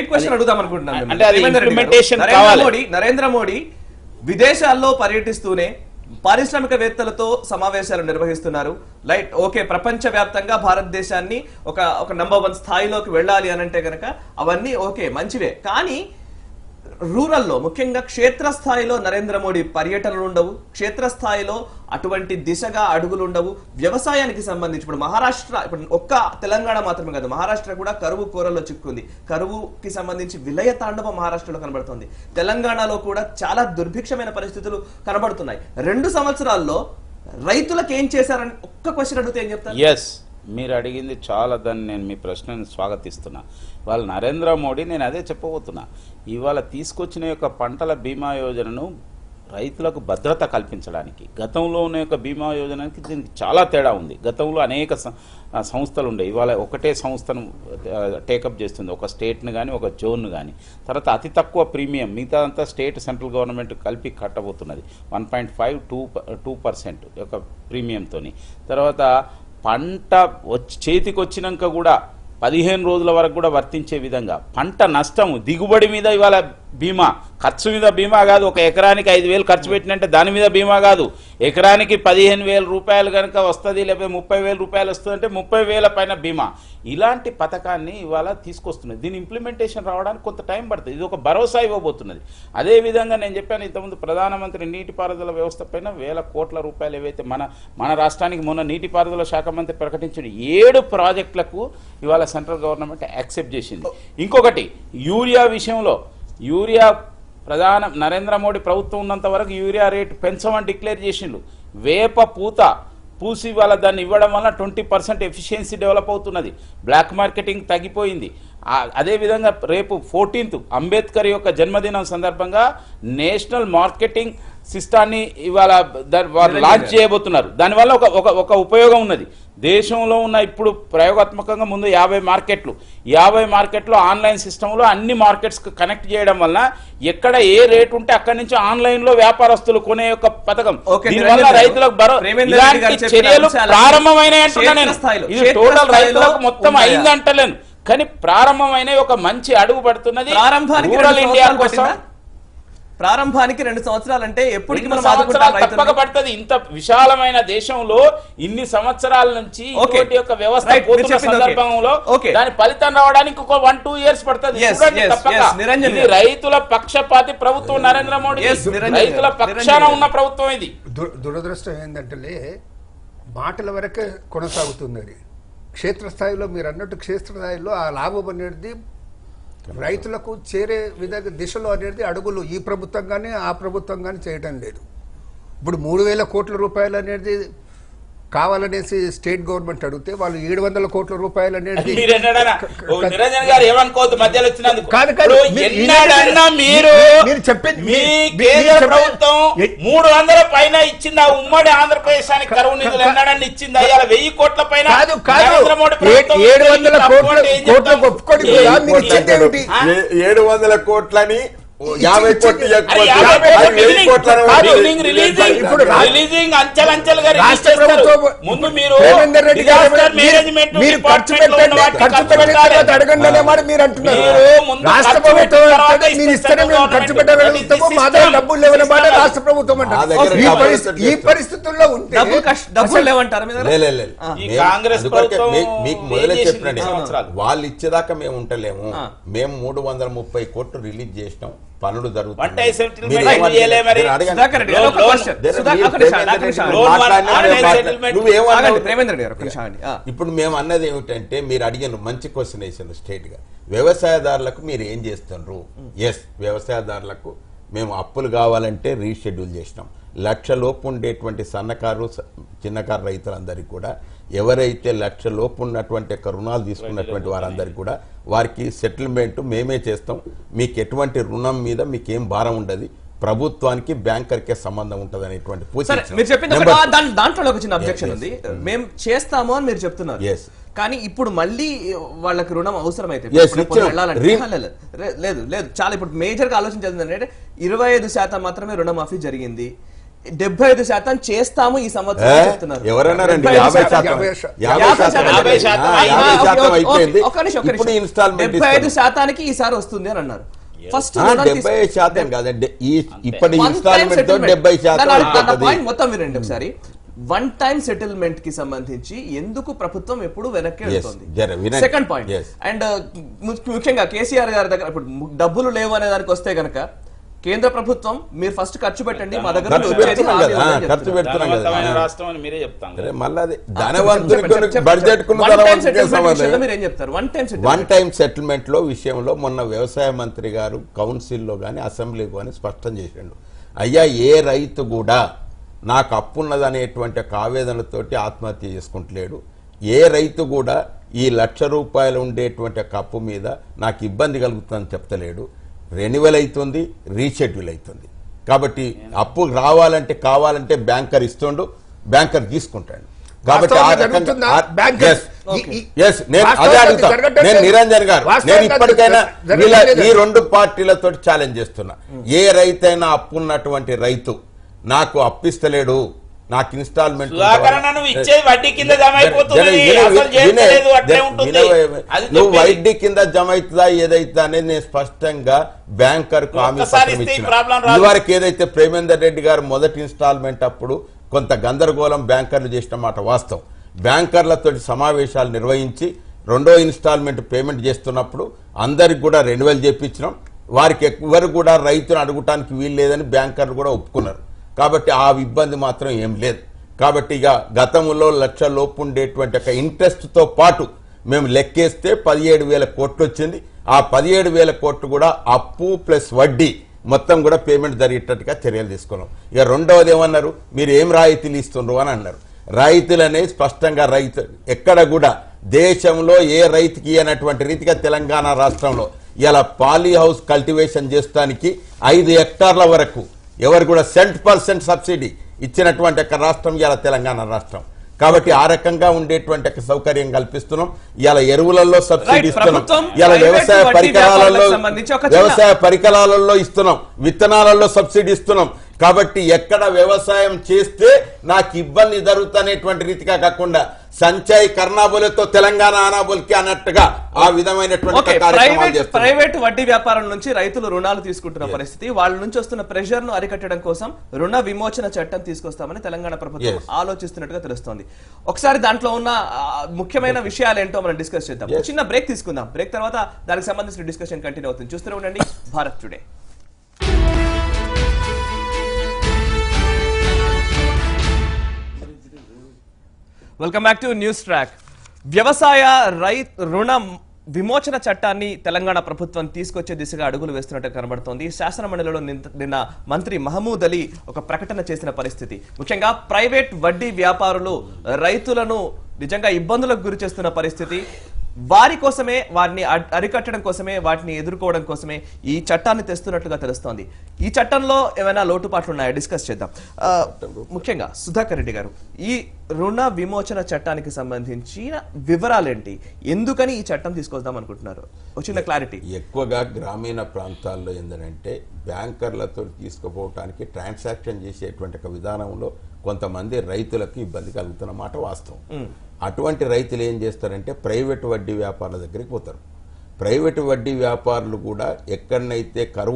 నరేంద్ర మోడీ విదేశాల్లో పర్యటిస్తూనే పారిశ్రామికవేత్తలతో సమావేశాలు నిర్వహిస్తున్నారు. లైట్, ఓకే, ప్రపంచ వ్యాప్తంగా భారతదేశాన్ని ఒక నంబర్ 1 స్థాయిలోకి వెళ్ళాలి అని అంటే గనక అవన్నీ ఓకే, మంచివే. కానీ రూరల్లో, ముఖ్యంగా క్షేత్రస్థాయిలో నరేంద్ర మోడీ పర్యటనలు ఉండవు. క్షేత్రస్థాయిలో అటువంటి దిశగా అడుగులు ఉండవు. వ్యవసాయానికి సంబంధించి ఇప్పుడు మహారాష్ట్ర, ఇప్పుడు ఒక్క తెలంగాణ మాత్రమే కాదు, మహారాష్ట్ర కూడా కరువు కోరల్లో చిక్కుంది. కరువుకి సంబంధించి విలయ తాండవం మహారాష్ట్రలో కనబడుతుంది. తెలంగాణలో కూడా చాలా దుర్భిక్షమైన పరిస్థితులు కనబడుతున్నాయి. 2 సంవత్సరాల్లో రైతులకు ఏం చేశారని ఒక్క క్వశ్చన్ అడిగితే ఏం చెప్తారు? ఎస్, మీరు అడిగింది చాలా, దాన్ని నేను మీ ప్రశ్నను స్వాగతిస్తున్నా. వాళ్ళ నరేంద్ర మోడీ, నేను అదే చెప్పబోతున్నా, ఇవాళ తీసుకొచ్చిన యొక్క పంటల బీమా యోజనను రైతులకు భద్రత కల్పించడానికి, గతంలో ఉన్న యొక్క బీమా యోజనకి దీనికి చాలా తేడా ఉంది. గతంలో అనేక సంస్థలు ఉండే, ఇవాళ ఒకటే సంస్థను టేకప్ చేస్తుంది, ఒక స్టేట్ను కానీ ఒక జోన్ను కానీ. తర్వాత అతి తక్కువ ప్రీమియం, మిగతా అంతా స్టేట్ సెంట్రల్ గవర్నమెంట్ కలిపి కట్టబోతున్నది 1.5-2% యొక్క ప్రీమియంతో. తర్వాత పంట చేతికి వచ్చినాక కూడా 15 రోజుల వరకు కూడా వర్తించే విధంగా, పంట నష్టము, దిగుబడి మీద ఇవాళ బీమా, ఖర్చు మీద బీమా కాదు. ఒక ఎకరానికి 5,000 ఖర్చు పెట్టినంటే దాని మీద బీమా కాదు. ఎకరానికి 15,000 రూపాయలు కనుక వస్తుంది, లేకపోతే 30,000 రూపాయలు వస్తుందంటే 30,000 పైన బీమా. ఇలాంటి పథకాన్ని ఇవాళ తీసుకొస్తున్నది. దీని ఇంప్లిమెంటేషన్ రావడానికి కొంత టైం పడుతుంది. ఇది ఒక భరోసా ఇవ్వబోతున్నది. అదేవిధంగా నేను చెప్పాను ఇంతకుముందు, ప్రధానమంత్రి నీటిపారుదల వ్యవస్థ పైన 1,000 కోట్ల రూపాయలు ఏవైతే మన రాష్ట్రానికి మొన్న నీటిపారుదల శాఖ మంత్రి ప్రకటించిన 7 ప్రాజెక్టులకు ఇవాళ సెంట్రల్ గవర్నమెంట్ యాక్సెప్ట్ చేసింది. ఇంకొకటి, యూరియా విషయంలో, యూరియా నరేంద్ర మోడీ ప్రభుత్వం ఉన్నంత వరకు యూరియా రేటు పెంచమని డిక్లేర్ చేసిండు. వేప పూత పూసి వాళ్ళ దాన్ని ఇవ్వడం వల్ల 20% ఎఫిషియన్సీ డెవలప్ అవుతున్నది. బ్లాక్ మార్కెటింగ్ తగ్గిపోయింది. అదేవిధంగా రేపు 14th అంబేద్కర్ యొక్క జన్మదినం సందర్భంగా నేషనల్ మార్కెటింగ్ సిస్టాన్ని ఇవాళ వారు లాంచ్ చేయబోతున్నారు. దానివల్ల ఒక ఉపయోగం ఉన్నది. దేశంలో ఉన్న ఇప్పుడు ప్రయోగాత్మకంగా ముందు 50 మార్కెట్లు ఆన్లైన్ సిస్టంలో అన్ని మార్కెట్స్ కనెక్ట్ చేయడం వల్ల ఎక్కడ ఏ రేట్ ఉంటే అక్కడి నుంచి ఆన్లైన్ లో వ్యాపారస్తులు కొనే యొక్క పథకం. దీనివల్ల రైతులకు ఇలాంటి చర్యలు ప్రారంభమైన ఇది టోటల్ రైతులకు మొత్తం అయిందంటలేను, కానీ ప్రారంభమైన ఒక మంచి అడుగు పడుతున్నది రూరల్ ఇండియా కోసం. ప్రారంభానికి 2 సంవత్సరాలు అంటే ఎప్పటికి తప్పక పడుతుంది. ఇంత విశాలమైన దేశంలో ఇన్ని సంవత్సరాల నుంచి యొక్క వ్యవస్థ పోతున్న సందర్భంలో దాని ఫలితం రావడానికి ఒక 1-2 years పడుతుంది. ఇది రైతుల పక్షపాతి ప్రభుత్వం నరేంద్ర మోడీ, రైతుల పక్షాన ఉన్న ప్రభుత్వం. ఇది దురదృష్టం ఏంటంటే మాటల వరకే కొనసాగుతుంది. అది క్షేత్రస్థాయిలో మీరు అన్నట్టు క్షేత్రస్థాయిలో ఆ లాభం అనేది రైతులకు చేరే విధంగా దిశలో అనేది అడుగులు ఈ ప్రభుత్వం కానీ ఆ ప్రభుత్వం కానీ చేయడం లేదు. ఇప్పుడు 3,000 కోట్ల రూపాయలు అనేది కావాలనేసి స్టేట్ గవర్నమెంట్ అడిగితే వాళ్ళు 700 కోట్ల రూపాయలు అనేది నిరంజన్ గారు ఏమనుకోవద్దు మధ్యలో వచ్చినందుకు. ప్రభుత్వం 300 పైన ఇచ్చింది ఆ ఉమ్మడి ఆంధ్రప్రదేశ్ కరువు నిధులు ఎన్నడన్నా ఇచ్చింది. అయ్యాల 1000 కోట్ల పైన 700 కోట్లని 50 రిలీజింగ్ అంచెలంచెలుగా ముందు మీరు ఖర్చు పెట్టాలని మీరు అంటున్నారు. రాష్ట్ర ప్రభుత్వం ఖర్చు పెట్టగలుగుతాము, మా దగ్గర డబ్బులు లేవని మాట రాష్ట్ర ప్రభుత్వం అంటారు. ఈ పరిస్థితుల్లో ఉంటే డబ్బులు లేవంటారు. కాంగ్రెస్ మీకు మొదలే చెప్పినండి, వాళ్ళు ఇచ్చేదాకా మేము ఉంటలేము. మేము 330 కోట్లు రిలీజ్ చేసినాం, పనులు జరుగుతాయి. ఇప్పుడు మేము అన్నది ఏమిటంటే మీరు అడిగిన మంచి క్వశ్చన్ వేసాను స్ట్రైట్ గా. వ్యవసాయదారులకు మీరు ఏం చేస్తున్నారు? ఎస్, వ్యవసాయదారులకు మేము అప్పులు కావాలంటే రీషెడ్యూల్ చేసినాం. 1,00,000 లోపు ఉండేటువంటి సన్నకారు చిన్నకారు రైతులందరికీ కూడా, ఎవరైతే 1,00,000 లోపు ఉన్నటువంటి రుణాలు తీసుకున్నటువంటి వారందరికీ కూడా వారికి సెటిల్మెంట్ మేమే చేస్తాం. మీకు ఎటువంటి రుణం మీద మీకేం భారం ఉండదు, ప్రభుత్వానికి బ్యాంకర్కే సంబంధం ఉంటుంది అనేటువంటి దాంట్లో ఒక చిన్న అబ్జెక్షన్ ఉంది. మేము చేస్తాము అని మీరు చెప్తున్నారు, కానీ ఇప్పుడు మళ్ళీ వాళ్ళకి రుణం అవసరమైతే లేదు లేదు చాలా ఇప్పుడు మేజర్ గా ఆలోచించేది అంటే 25% మాత్రమే రుణమాఫీ జరిగింది, 75% చేస్తాము ఈ సంవత్సరం చెప్తున్నారు. ఎవరన్నారండి? 75% ఈసారి వస్తుంది అని అన్నారు. ఫస్ట్ 70% కాదండి, ఇప్పటి ఇన్స్టాల్మెంట్ తో 70% మొత్తం వినండి ఒకసారి. 1 టైం సెటిల్మెంట్ కి సంబంధించి ఎందుకు ప్రభుత్వం ఎప్పుడు వెనక్కి వెళ్తుంది? సెకండ్ పాయింట్, అండ్ ముఖ్యంగా కేసీఆర్ గారి దగ్గర ఇప్పుడు డబ్బులు లేవు అనే దానికి వస్తే గనక కేంద్ర ప్రభుత్వం మీరు ఫస్ట్ ఖర్చు పెట్టండి, మా దగ్గర ఖర్చు పెడుతున్నాం కదా. వన్ టైం సెటిల్మెంట్ లో విషయంలో మొన్న వ్యవసాయ మంత్రి గారు కౌన్సిల్లో గానీ అసెంబ్లీలో గానీ స్పష్టం చేసిండు, అయ్యా ఏ రైతు కూడా నాకు అప్పున్నదనేటువంటి ఒక ఆవేదనతోటి ఆత్మహత్య చేసుకుంటలేడు, ఏ రైతు కూడా ఈ 1,00,000 రూపాయలు ఉండేటువంటి ఒక అప్పు మీద నాకు ఇబ్బంది కలుగుతుందని చెప్తలేడు. రెన్యువల్ అవుతుంది, రీషెడ్యూల్ అవుతుంది. కాబట్టి అప్పు రావాలంటే కావాలంటే బ్యాంకర్ ఇస్తుండు, బ్యాంకర్ తీసుకుంటాడు. కాబట్టి అదే అడుగుతా నేను నిరంజన్ గారు, నేను ఇప్పటికైనా ఈ 2 పార్టీలతో ఛాలెంజ్ చేస్తున్నా. ఏ రైతైనా అప్పున్నటువంటి రైతు నాకు అప్పిస్తలేడు, నాకు ఇన్స్టాల్మెంట్ నువ్వు వడ్డీ కింద జమ అవుతుందా ఏదైతుందా అనేది నేను స్పష్టంగా బ్యాంకర్ కు హామీ పత్రం ఇచ్చిన. ఇదివరకు ఏదైతే ప్రేమేందర్ రెడ్డి గారు మొదటి ఇన్స్టాల్మెంట్ అప్పుడు కొంత గందరగోళం బ్యాంకర్లు చేసిన మాట వాస్తవం. బ్యాంకర్లతో సమావేశాలు నిర్వహించి 2వ ఇన్స్టాల్మెంట్ పేమెంట్ చేస్తున్నప్పుడు అందరికి కూడా రెన్యువల్ చేయించినాం. వారికి ఎవరు కూడా రైతును అడగటానికి వీలు లేదని బ్యాంకర్లు కూడా ఒప్పుకున్నారు. కాబట్టి ఆ ఇబ్బంది మాత్రం ఏం లేదు. కాబట్టి ఇక గతంలో 1,00,000 లోపు ఉండేటువంటి ఒక ఇంట్రెస్ట్తో పాటు మేము లెక్కేస్తే 17,000 కోట్లు వచ్చింది. ఆ 17,000 కోట్లు కూడా అప్పు ప్లస్ వడ్డీ మొత్తం కూడా పేమెంట్ జరిగేటట్టుగా చర్యలు తీసుకున్నాం. ఇక రెండవది ఏమన్నారు, మీరు ఏం రాయితీలు ఇస్తున్నారు అని అన్నారు. రాయితీలు అనేది స్పష్టంగా రైతు ఎక్కడ కూడా దేశంలో ఏ రైతుకి అన్నటువంటి రీతిగా తెలంగాణ రాష్ట్రంలో ఇలా పాలీ హౌస్ కల్టివేషన్ చేస్తానికి 5 హెక్టార్ల వరకు ఎవరు కూడా 100% సబ్సిడీ ఇచ్చినటువంటి ఒక రాష్ట్రం ఇలా తెలంగాణ రాష్ట్రం. కాబట్టి ఆ రకంగా ఉండేటువంటి ఒక సౌకర్యం కల్పిస్తున్నాం. ఇలా ఎరువులలో సబ్సిడీ ఇస్తున్నాం, ఇలా వ్యవసాయ పరికరాలలో ఇస్తున్నాం, విత్తనాలలో సబ్సిడీ ఇస్తున్నాం. కాబట్టి ఎక్కడ వ్యవసాయం చేస్తే నాకు ఇబ్బంది జరుగుతున్నటువంటి రీతిగా కాకుండా సంచయ్ కర్ణాబోలతో తెలంగాణ ఆనాబోల్కి అన్నట్టుగా ఆ విధమైనటువంటి ప్రైవేట్ వడ్డీ వ్యాపారం నుంచి రైతులు రుణాలు తీసుకుంటున్న పరిస్థితి, వాళ్ళ నుంచి వస్తున్న ప్రెషర్ ను అరికట్టడం కోసం రుణ విమోచన చట్టం తీసుకొస్తామని తెలంగాణ ప్రభుత్వం ఆలోచిస్తున్నట్టుగా తెలుస్తోంది. ఒకసారి దాంట్లో ఉన్న ముఖ్యమైన విషయాలు ఏంటో మనం డిస్కస్ చేద్దాం. చిన్న బ్రేక్ తీసుకుందాం. బ్రేక్ తర్వాత దానికి సంబంధించిన డిస్కషన్ కంటిన్యూ అవుతుంది. చూస్తూనే ఉండండి Bharat Today. Welcome back to News Track. వ్యవసాయ రుణ విమోచన చట్టాన్ని తెలంగాణ ప్రభుత్వం తీసుకొచ్చే దిశగా అడుగులు వేస్తున్నట్టు కనబడుతోంది. శాసనమండలిలో నిన్న మంత్రి మహమూద్ అలీ ఒక ప్రకటన చేసిన పరిస్థితి. ముఖ్యంగా ప్రైవేట్ వడ్డీ వ్యాపారులు రైతులను నిజంగా ఇబ్బందులకు గురి చేస్తున్న పరిస్థితి. వారి కోసమే, వారిని అరికట్టడం కోసమే, వాటిని ఎదుర్కోవడం కోసమే ఈ చట్టాన్ని తెస్తున్నట్లుగా తెలుస్తోంది. ఈ చట్టంలో ఏమైనా లోటుపాట్లు ఉన్నాయా డిస్కస్ చేద్దాం. ముఖ్యంగా సుధాకర్ రెడ్డి గారు, ఈ రుణ విమోచన చట్టానికి సంబంధించిన వివరాలేంటి, ఎందుకని ఈ చట్టం తీసుకొద్దాం అనుకుంటున్నారు? వచ్చిన క్లారిటీ. ఎక్కువగా గ్రామీణ ప్రాంతాల్లో ఏంటంటే బ్యాంకర్లతో తీసుకుపోవటానికి ట్రాన్సాక్షన్ చేసేటువంటి ఒక విధానంలో కొంతమంది రైతులకు ఇబ్బంది కలుగుతున్న మాట వాస్తవం. అటువంటి రైతులు ఏం చేస్తారంటే ప్రైవేటు వడ్డీ వ్యాపారుల దగ్గరికి పోతారు. ప్రైవేటు వడ్డీ వ్యాపారులు కూడా ఎక్కడనైతే కరువు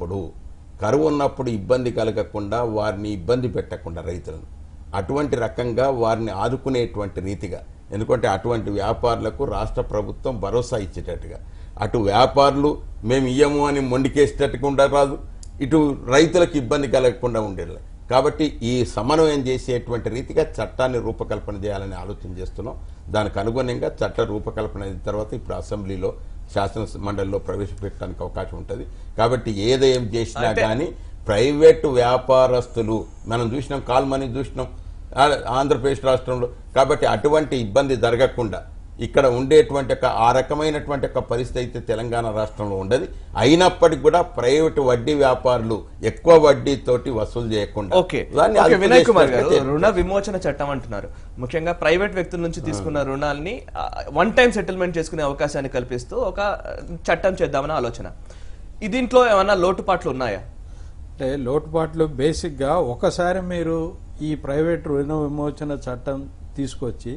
ఉన్నప్పుడు ఇబ్బంది కలగకుండా, వారిని ఇబ్బంది పెట్టకుండా రైతులను అటువంటి రకంగా వారిని ఆదుకునేటువంటి రీతిగా, ఎందుకంటే అటువంటి వ్యాపారులకు రాష్ట్ర ప్రభుత్వం భరోసా ఇచ్చేటట్టుగా, అటు వ్యాపారులు మేము ఇయ్యము అని మొండికేసేటట్టుగా ఉండరాదు, ఇటు రైతులకు ఇబ్బంది కలగకుండా ఉండేది. కాబట్టి ఈ సమన్వయం చేసేటువంటి రీతిగా చట్టాన్ని రూపకల్పన చేయాలని ఆలోచన చేస్తున్నాం. దానికి అనుగుణంగా చట్ట రూపకల్పన అయిన తర్వాత ఇప్పుడు అసెంబ్లీలో శాసన మండలిలో ప్రవేశపెట్టడానికి అవకాశం ఉంటుంది. కాబట్టి ఏదేం చేసినా కానీ ప్రైవేటు వ్యాపారస్తులు మనం చూసినాం, కాల్మనీ చూసినాం ఆంధ్రప్రదేశ్ రాష్ట్రంలో. కాబట్టి అటువంటి ఇబ్బంది జరగకుండా ఇక్కడ ఉండేటువంటి ఆ రకమైనటువంటి పరిస్థితి అయితే తెలంగాణ రాష్ట్రంలో ఉండదు. అయినప్పటికీ కూడా ప్రైవేటు వడ్డీ వ్యాపారులు ఎక్కువ వడ్డీతోటి వసూలు చేయకుండా. వినయ్ కుమార్ గారు, రుణ విమోచన చట్టం అంటున్నారు. ముఖ్యంగా ప్రైవేట్ వ్యక్తుల నుంచి తీసుకున్న రుణాలని వన్ టైం సెటిల్మెంట్ చేసుకునే అవకాశాన్ని కల్పిస్తూ ఒక చట్టం చేద్దామని ఆలోచన. దీంట్లో ఏమన్నా లోటుపాట్లు ఉన్నాయా? అంటే లోటుపాట్లు బేసిక్గా ఒకసారి మీరు ఈ ప్రైవేట్ రుణ విమోచన చట్టం తీసుకొచ్చి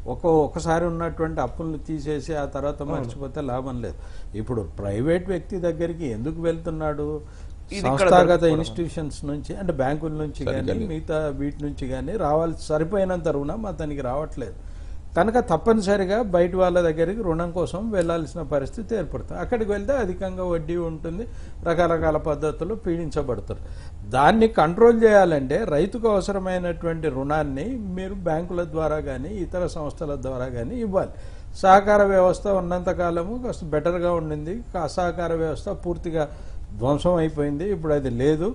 ఒకసారి ఉన్నటువంటి అప్పులను తీసేసి ఆ తర్వాత మర్చిపోతే లాభం లేదు. ఇప్పుడు ప్రైవేట్ వ్యక్తి దగ్గరికి ఎందుకు వెళ్తున్నాడు? సంస్థాగత ఇన్స్టిట్యూషన్స్ నుంచి, అంటే బ్యాంకుల నుంచి కానీ మిగతా వీటి నుంచి కానీ సరిపోయినంత రుణం అతనికి రావట్లేదు కనుక తప్పనిసరిగా బయట వాళ్ళ దగ్గరికి రుణం కోసం వెళ్లాల్సిన పరిస్థితి ఏర్పడుతుంది. అక్కడికి వెళ్తే అధికంగా వడ్డీ ఉంటుంది, రకరకాల పద్ధతులు పీడించబడతారు. దాన్ని కంట్రోల్ చేయాలంటే రైతుకు అవసరమైనటువంటి రుణాన్ని మీరు బ్యాంకుల ద్వారా కానీ ఇతర సంస్థల ద్వారా కానీ ఇవ్వాలి. సహకార వ్యవస్థ ఉన్నంతకాలము కాస్త బెటర్గా ఉండింది. అసహకార వ్యవస్థ పూర్తిగా ధ్వంసం అయిపోయింది. ఇప్పుడు అది లేదు.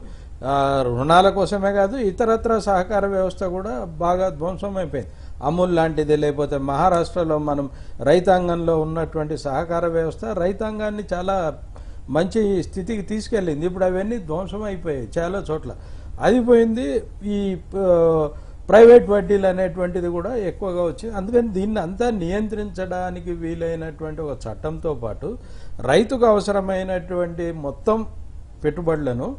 రుణాల కోసమే కాదు, ఇతరత్ర సహకార వ్యవస్థ కూడా బాగా ధ్వంసం అయిపోయింది. అమూల్ లాంటిది, లేకపోతే మహారాష్ట్రలో మనం రైతాంగంలో ఉన్నటువంటి సహకార వ్యవస్థ రైతాంగాన్ని చాలా మంచి స్థితికి తీసుకెళ్ళింది. ఇప్పుడు అవన్నీ ధ్వంసం అయిపోయాయి చాలా చోట్ల. అది పోయింది. ఈ ప్రైవేట్ వడ్డీలు అనేటువంటిది కూడా ఎక్కువగా వచ్చింది. అందుకని దీన్ని అంతా నియంత్రించడానికి వీలైనటువంటి ఒక చట్టంతో పాటు రైతుకు అవసరమైనటువంటి మొత్తం పెట్టుబడులను,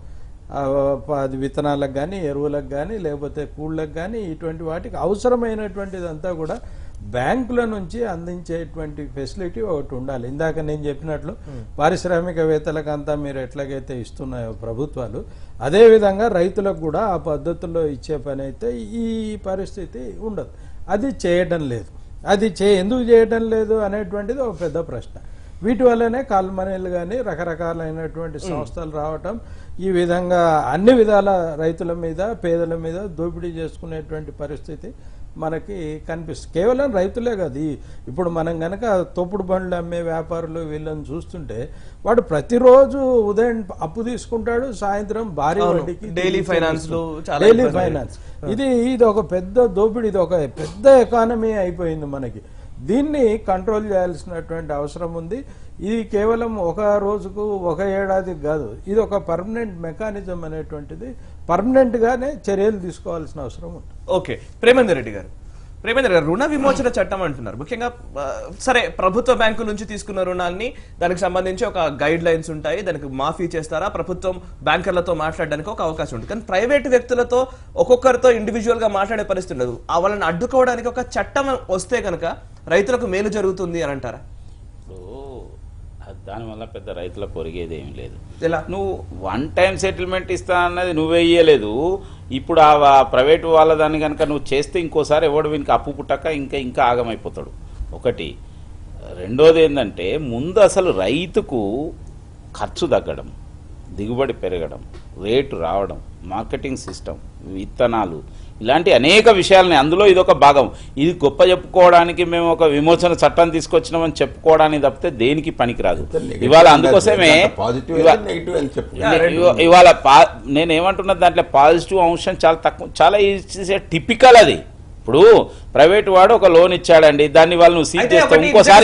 అది విత్తనాలకు కానీ ఎరువులకు కానీ లేకపోతే కూళ్ళకు కానీ ఇటువంటి వాటికి అవసరమైనటువంటిదంతా కూడా బ్యాంకుల నుంచి అందించేటువంటి ఫెసిలిటీ ఒకటి ఉండాలి. ఇందాక నేను చెప్పినట్లు పారిశ్రామికవేత్తలకు అంతా మీరు ఎట్లాగైతే ఇస్తున్నాయో ప్రభుత్వాలు, అదేవిధంగా రైతులకు కూడా ఆ పద్ధతుల్లో ఇచ్చే పని అయితే ఈ పరిస్థితి ఉండదు. అది చేయడం లేదు. ఎందుకు చేయడం లేదు అనేటువంటిది ఒక పెద్ద ప్రశ్న. వీటి వల్లనే కాల్మనీలు కానీ రకరకాలైనటువంటి సంస్థలు రావటం, ఈ విధంగా అన్ని విధాల రైతుల మీద పేదల మీద దోపిడీ చేసుకునేటువంటి పరిస్థితి మనకి కనిపిస్తుంది. కేవలం రైతులే కాదు, ఇప్పుడు మనం కనుక తోపుడు బండ్లు అమ్మే వ్యాపారులు వీళ్ళని చూస్తుంటే వాడు ప్రతిరోజు ఉదయం అప్పు తీసుకుంటాడు, సాయంత్రం భారీ వడ్డీకి డైలీ ఫైనాన్స్. ఇది ఒక పెద్ద దోపిడీ, ఇది ఒక పెద్ద ఎకానమీ అయిపోయింది మనకి. దీన్ని కంట్రోల్ చేయాల్సినటువంటి అవసరం ఉంది. ఇది కేవలం ఒక రోజుకు ఒక ఏడాదికి కాదు, ఇది ఒక పర్మనెంట్ మెకానిజం అనేటువంటిది పర్మనెంట్ గానే చర్యలు తీసుకోవాల్సిన అవసరం ఉంది. ఓకే, ప్రేమేందర్ రెడ్డి గారు, రుణ విమోచన చట్టం అంటున్నారు. ముఖ్యంగా సరే, ప్రభుత్వ బ్యాంకు నుంచి తీసుకున్న రుణాన్ని దానికి సంబంధించి ఒక గైడ్ లైన్స్ ఉంటాయి, దానికి మాఫీ చేస్తారా, ప్రభుత్వం బ్యాంకర్లతో మాట్లాడడానికి ఒక అవకాశం ఉంటుంది. కానీ ప్రైవేట్ వ్యక్తులతో ఒక్కొక్కరితో ఇండివిజువల్ గా మాట్లాడే పరిస్థితి ఉండదు. వాళ్ళని అడ్డుకోవడానికి ఒక చట్టం వస్తే కనుక రైతులకు మేలు జరుగుతుంది అని అంటారా? దానివల్ల పెద్ద రైతులకు ఒరిగేది ఏమి లేదు. ఎలా? నువ్వు వన్ టైం సెటిల్మెంట్ ఇస్తా అన్నది నువ్వే ఇయ్యలేదు. ఇప్పుడు ఆ ప్రైవేట్ వాళ్ళ దాన్ని కనుక నువ్వు చేస్తే ఇంకోసారి ఎవడు వీనికి అప్పు పుట్టక ఇంకా ఆగమైపోతాడు. ఒకటి. రెండోది ఏంటంటే, ముందు అసలు రైతుకు ఖర్చు తగ్గడం, దిగుబడి పెరగడం, రేటు రావడం, మార్కెటింగ్ సిస్టమ్, విత్తనాలు, ఇలాంటి అనేక విషయాలని, అందులో ఇదొక భాగం. ఇది గొప్ప చెప్పుకోవడానికి మేము ఒక విమోచన చట్టం తీసుకొచ్చినామని చెప్పుకోవడానికి తప్పితే దేనికి పనికిరాదు. ఇవాళ అందుకోసమే ఇవాళ నేనేమంటున్నా, దాంట్లో పాజిటివ్ అంశం చాలా తక్కువ, చాలా టిపికల్ అది. ఇప్పుడు ప్రైవేట్ వాడు ఒక లోన్ ఇచ్చాడండి, దాన్ని వాళ్ళు నువ్వు సీజ్ చేస్తావు, ఇంకోసారి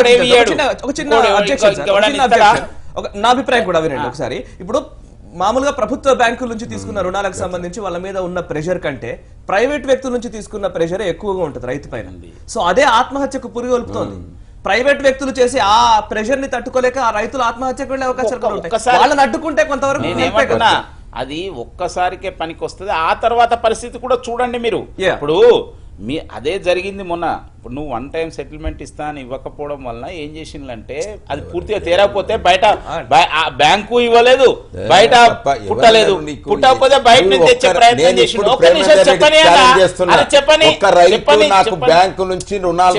నా అభిప్రాయం కూడా వినండి ఒకసారి. ఇప్పుడు మామూలుగా ప్రభుత్వ బ్యాంకుల నుంచి తీసుకున్న రుణాలకు సంబంధించి వాళ్ళ మీద ఉన్న ప్రెషర్ కంటే ప్రైవేట్ వ్యక్తుల నుంచి తీసుకున్న ప్రెషర్ ఎక్కువగా ఉంటుంది రైతు పైన. సో అదే ఆత్మహత్యకు పురిగొల్పుతోంది. ప్రైవేట్ వ్యక్తులు చేసి ఆ ప్రెషర్ ని తట్టుకోలేక ఆ రైతులు ఆత్మహత్యకు వెళ్ళే అవకాశాలు ఉంటాయి. వాళ్ళని అడ్డుకుంటే కొంతవరకు అది ఒక్కసారికే పనికి వస్తుంది. ఆ తర్వాత పరిస్థితి కూడా చూడండి మీరు. ఇప్పుడు అదే జరిగింది మొన్న. ఇప్పుడు నువ్వు వన్ టైం సెటిల్మెంట్ ఇస్తా అని ఇవ్వకపోవడం వలన ఏం చేసిందంటే, అది పూర్తిగా తీరకపోతే బయట బ్యాంకు ఇవ్వలేదు, బయట పుట్టలేదు, పుట్టకపోతే బయట నుంచి తెచ్చే ప్రయత్నం చేసిండు. చెప్పని బ్యాంకు నుంచి రుణాలు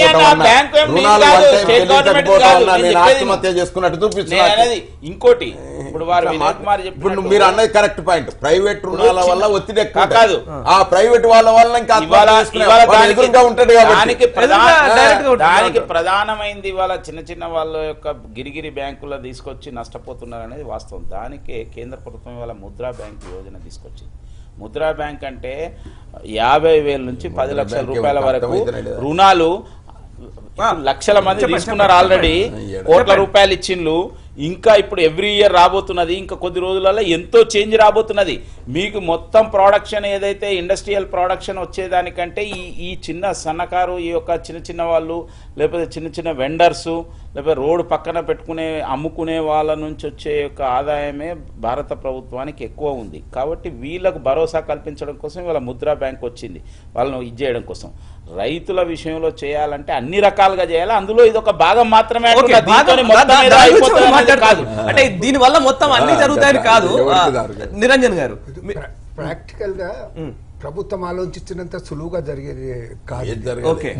చేసుకున్నట్టు చూపిస్తున్నది. ఇంకోటి, ఇప్పుడు వారు వినోద్ కుమార్ ఇప్పుడు మీరు అన్నది కరెక్ట్ పాయింట్. ప్రైవేట్ రుణాల వల్ల ఒత్తిడి ఎక్కువ కాదు, ఆ ప్రైవేట్ వాళ్ళ వల్ల ఇంకా ఉంటాడు కాబట్టి దానికి ప్రధానమైంది ఇవాళ చిన్న వాళ్ళ యొక్క గిరిగిరి బ్యాంకుల్లో తీసుకొచ్చి నష్టపోతున్నారు అనేది వాస్తవం. దానికే కేంద్ర ప్రభుత్వం ఇవాళ ముద్రా బ్యాంక్ యోజన తీసుకొచ్చింది. ముద్రా బ్యాంక్ అంటే 50,000 నుంచి 10 లక్షల రూపాయల వరకు రుణాలు లక్షల మంది తీసుకున్నారు. ఆల్రెడీ కోట్ల రూపాయలు ఇచ్చిండ్లు. ఇంకా ఇప్పుడు ఎవ్రీ ఇయర్ రాబోతున్నది, ఇంకా కొద్ది రోజులలో ఎంతో చేంజ్ రాబోతున్నది. మీకు మొత్తం ప్రొడక్షన్ ఏదైతే ఇండస్ట్రియల్ ప్రొడక్షన్ వచ్చేదానికంటే ఈ చిన్న సన్నకారు, ఈ యొక్క చిన్న వాళ్ళు, లేకపోతే చిన్న వెండర్సు, లేకపోతే రోడ్డు పక్కన పెట్టుకునే అమ్ముకునే వాళ్ళ నుంచి వచ్చే యొక్క ఆదాయమే భారత ప్రభుత్వానికి ఎక్కువ ఉంది. కాబట్టి వీళ్ళకు భరోసా కల్పించడం కోసం ఇవాళ ముద్రా బ్యాంక్ వచ్చింది, వాళ్ళను ఇచ్చేయడం కోసం. రైతుల విషయంలో చేయాలంటే అన్ని రకాలుగా చేయాలి, అందులో ఇది ఒక భాగం మాత్రమే. అంటే దీని వల్ల మొత్తం అన్ని జరుగుతాయని కాదు. నిరంజన్ గారు, ప్రాక్టికల్ గా ప్రభుత్వం ఆలోచించినంత సులువుగా జరిగేది కాదు.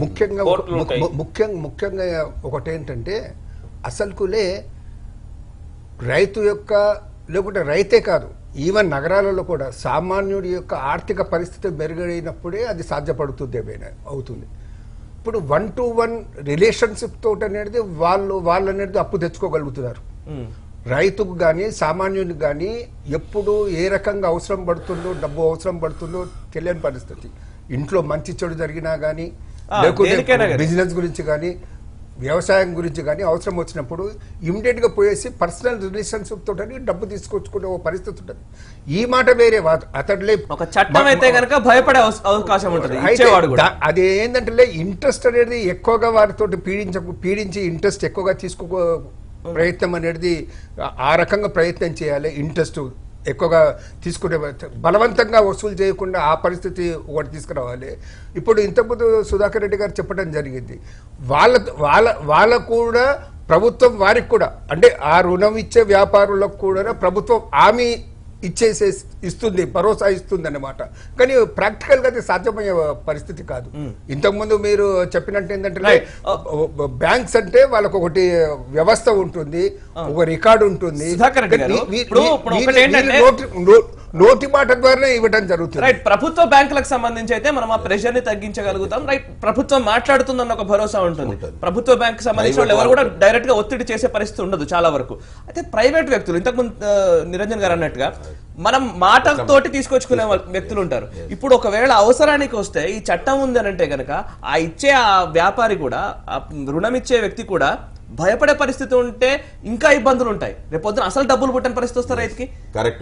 ముఖ్యంగా ఒకటేంటంటే, అసలుకులే రైతు యొక్క, లేకుంటే రైతే కాదు, ఈవెన్ నగరాలలో కూడా సామాన్యుడి యొక్క ఆర్థిక పరిస్థితి మెరుగైనప్పుడే అది సాధ్యపడుతుంది అవుతుంది. ఇప్పుడు 1-to-1 రిలేషన్షిప్ తోటి అనేది వాళ్ళు అనేది అప్పు తెచ్చుకోగలుగుతున్నారు. రైతుకు కానీ సామాన్యునికి కానీ ఎప్పుడు ఏ రకంగా అవసరం పడుతుందో, డబ్బు అవసరం పడుతుందో తెలియని పరిస్థితి. ఇంట్లో మంచి చెడు జరిగినా కానీ, లేకుంటే బిజినెస్ గురించి కానీ, వ్యవసాయం గురించి కానీ అవసరం వచ్చినప్పుడు ఇమీడియట్ గా పోయేసి పర్సనల్ రిలేషన్షిప్ తోటి డబ్బు తీసుకొచ్చుకునే ఓ పరిస్థితి ఉంటుంది. ఈ మాట వేరే, అతడిలే ఒక చట్టం అయితే కనుక భయపడే అవకాశం ఉంటుంది. అది ఏంటంటే ఇంట్రెస్ట్ అనేది ఎక్కువగా వారితో పీడించి ఇంట్రెస్ట్ ఎక్కువగా తీసుకో ప్రయత్నం అనేది ఆ రకంగా ప్రయత్నం చేయాలి. ఇంట్రెస్ట్ ఎక్కువగా తీసుకునే బలవంతంగా వసూలు చేయకుండా ఆ పరిస్థితి ఒకటి తీసుకురావాలి. ఇప్పుడు ఇంతకుముందు సుధాకర్ రెడ్డి గారు చెప్పడం జరిగింది, వాళ్ళ కూడా ప్రభుత్వం వారికి కూడా, అంటే ఆ రుణం ఇచ్చే వ్యాపారులకు కూడా ప్రభుత్వం హామీ ఇస్తుంది, భరోసా ఇస్తుంది అన్నమాట. కానీ ప్రాక్టికల్ గా అది సాధ్యమయ్యే పరిస్థితి కాదు. ఇంతకుముందు మీరు చెప్పినట్టు ఏంటంటే, బ్యాంక్స్ అంటే వాళ్ళకు ఒకటి వ్యవస్థ ఉంటుంది, ఒక రికార్డు ఉంటుంది, నోటి మాట ద్వారా ఇవ్వడం జరుగుతుంది. రైట్, ప్రభుత్వ బ్యాంకులకు సంబంధించి అయితే మనం ఆ ప్రెషర్ ని తగ్గించగలుగుతాం. రైట్, ప్రభుత్వం మాట్లాడుతుందన్న ఒక భరోసా ఉంటుంది. ప్రభుత్వ బ్యాంక్ సంబంధించిన వాళ్ళు ఎవరు కూడా డైరెక్ట్ గా ఒత్తిడి చేసే పరిస్థితి ఉండదు చాలా వరకు. అయితే ప్రైవేట్ వ్యక్తులు, ఇంతకుముందు నిరంజన్ గారు అన్నట్టుగా మనం మాటలతోటి తీసుకొచ్చుకునే వ్యక్తులు ఉంటారు. ఇప్పుడు ఒకవేళ అవసరానికి వస్తే ఈ చట్టం ఉంది అని అంటే గనక ఆ ఇచ్చే ఆ వ్యాపారి కూడా ఆ రుణం ఇచ్చే వ్యక్తి కూడా భయపడే పరిస్థితి ఉంటే ఇంకా ఇబ్బందులు ఉంటాయి. రేపు పొద్దున అసలు డబ్బులు పుట్టని పరిస్థితి వస్తారు రైతుకి. కరెక్ట్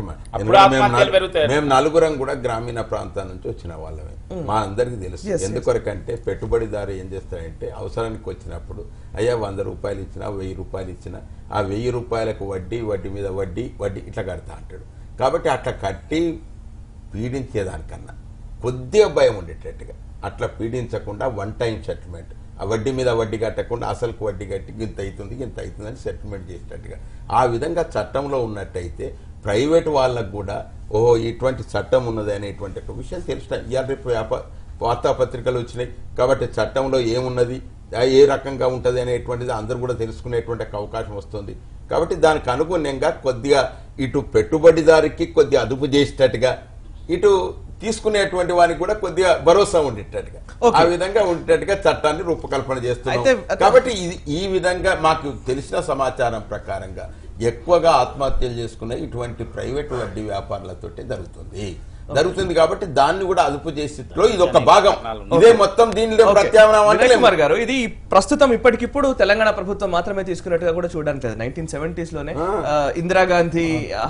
మేము నలుగురం కూడా గ్రామీణ ప్రాంతాల నుంచి వచ్చిన వాళ్ళమే. మా అందరికి తెలుసు. ఎందుకొరకంటే పెట్టుబడిదారు ఏం చేస్తాడంటే అవసరానికి వచ్చినప్పుడు అయ్యా 100 రూపాయలు ఇచ్చినా 1000 రూపాయలు ఇచ్చినా ఆ 1000 రూపాయలకు వడ్డీ మీద వడ్డీ ఇట్లా కడతా అంటాడు. కాబట్టి అట్లా కట్టి పీడించేదానికన్నా కొద్దిగా భయం ఉండేటట్టుగా అట్లా పీడించకుండా వన్ టైం సెటిల్మెంట్, ఆ వడ్డీ మీద వడ్డీ కట్టకుండా అసలుకు వడ్డీ కట్టి ఇంత అవుతుంది అని సెటిల్మెంట్ చేసేటట్టుగా ఆ విధంగా చట్టంలో ఉన్నట్టయితే ప్రైవేట్ వాళ్ళకు కూడా ఓహో ఇటువంటి చట్టం ఉన్నది అనేటువంటి ఒక విషయం తెలుసు. ఇవాళ రేపు వార్తాపత్రికలు వచ్చినాయి కాబట్టి చట్టంలో ఏమున్నది ఏ రకంగా ఉంటుంది అనేటువంటిది అందరూ కూడా తెలుసుకునేటువంటి అవకాశం వస్తుంది. కాబట్టి దానికి అనుగుణంగా కొద్దిగా ఇటు పెట్టుబడిదారికి కొద్దిగా అదుపు చేసేటట్టుగా ఇటు తీసుకునేటువంటి వారికి కూడా కొద్దిగా భరోసా ఉండేటట్టుగా ఆ విధంగా ఉండేటట్టుగా చట్టాన్ని రూపకల్పన చేస్తున్నాం. కాబట్టి ఈ విధంగా మాకు తెలిసిన సమాచారం ప్రకారంగా ఎక్కువగా ఆత్మహత్యలు చేసుకునే ఇటువంటి ప్రైవేటు వడ్డీ వ్యాపారులతోటే జరుగుతుంది కాబట్టి దాన్ని కూడా అదుపు చేసి ఇది ఒక భాగం. ఇదే మొత్తం దీనిలో ప్రత్యామ్నాయం గారు ఇది ప్రస్తుతం ఇప్పటికిప్పుడు తెలంగాణ ప్రభుత్వం మాత్రమే తీసుకున్నట్టుగా కూడా చూడడానికి లేదు. 1970s లోనే ఇందిరాగాంధీ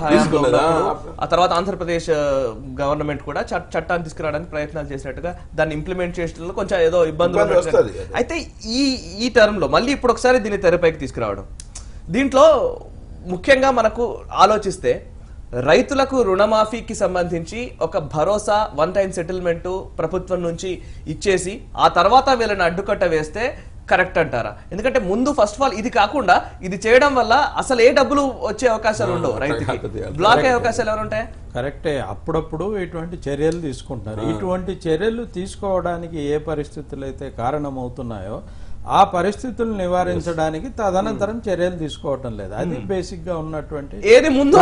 ఆ తర్వాత ఆంధ్రప్రదేశ్ గవర్నమెంట్ కూడా చట్టాన్ని తీసుకురావడానికి ప్రయత్నాలు చేసినట్టుగా దాన్ని ఇంప్లిమెంట్ చేయడంలో కొంచెం ఏదో ఇబ్బందులు వస్తుంది. అయితే ఈ టర్మ్ లో మళ్ళీ ఇప్పుడు ఒకసారి దీన్ని తెరపైకి తీసుకురావడం, దీంట్లో ముఖ్యంగా మనకు ఆలోచిస్తే రైతులకు రుణమాఫీకి సంబంధించి ఒక భరోసా వన్ టైం సెటిల్మెంట్ ప్రభుత్వం నుంచి ఇచ్చేసి ఆ తర్వాత వీళ్ళని అడ్డుకట్ట వేస్తే కరెక్ట్ అంటారా? ఎందుకంటే ముందు ఫస్ట్ ఆఫ్ ఆల్ ఇది కాకుండా ఇది చేయడం వల్ల అసలు ఏ డబ్బులు వచ్చే అవకాశాలు ఉండవు, రైతుకి బ్లాక్ అయ్యే అవకాశాలు ఎవరు ఉంటాయి? కరెక్టే. అప్పుడప్పుడు ఇటువంటి చర్యలు తీసుకుంటున్నారు. ఇటువంటి చర్యలు తీసుకోవడానికి ఏ పరిస్థితులు అయితే కారణమవుతున్నాయో ఆ పరిస్థితులను నివారించడానికి తదనంతరం చర్యలు తీసుకోవటం లేదు. అది బేసిక్ గా ఉన్నటువంటి ఏది ముందు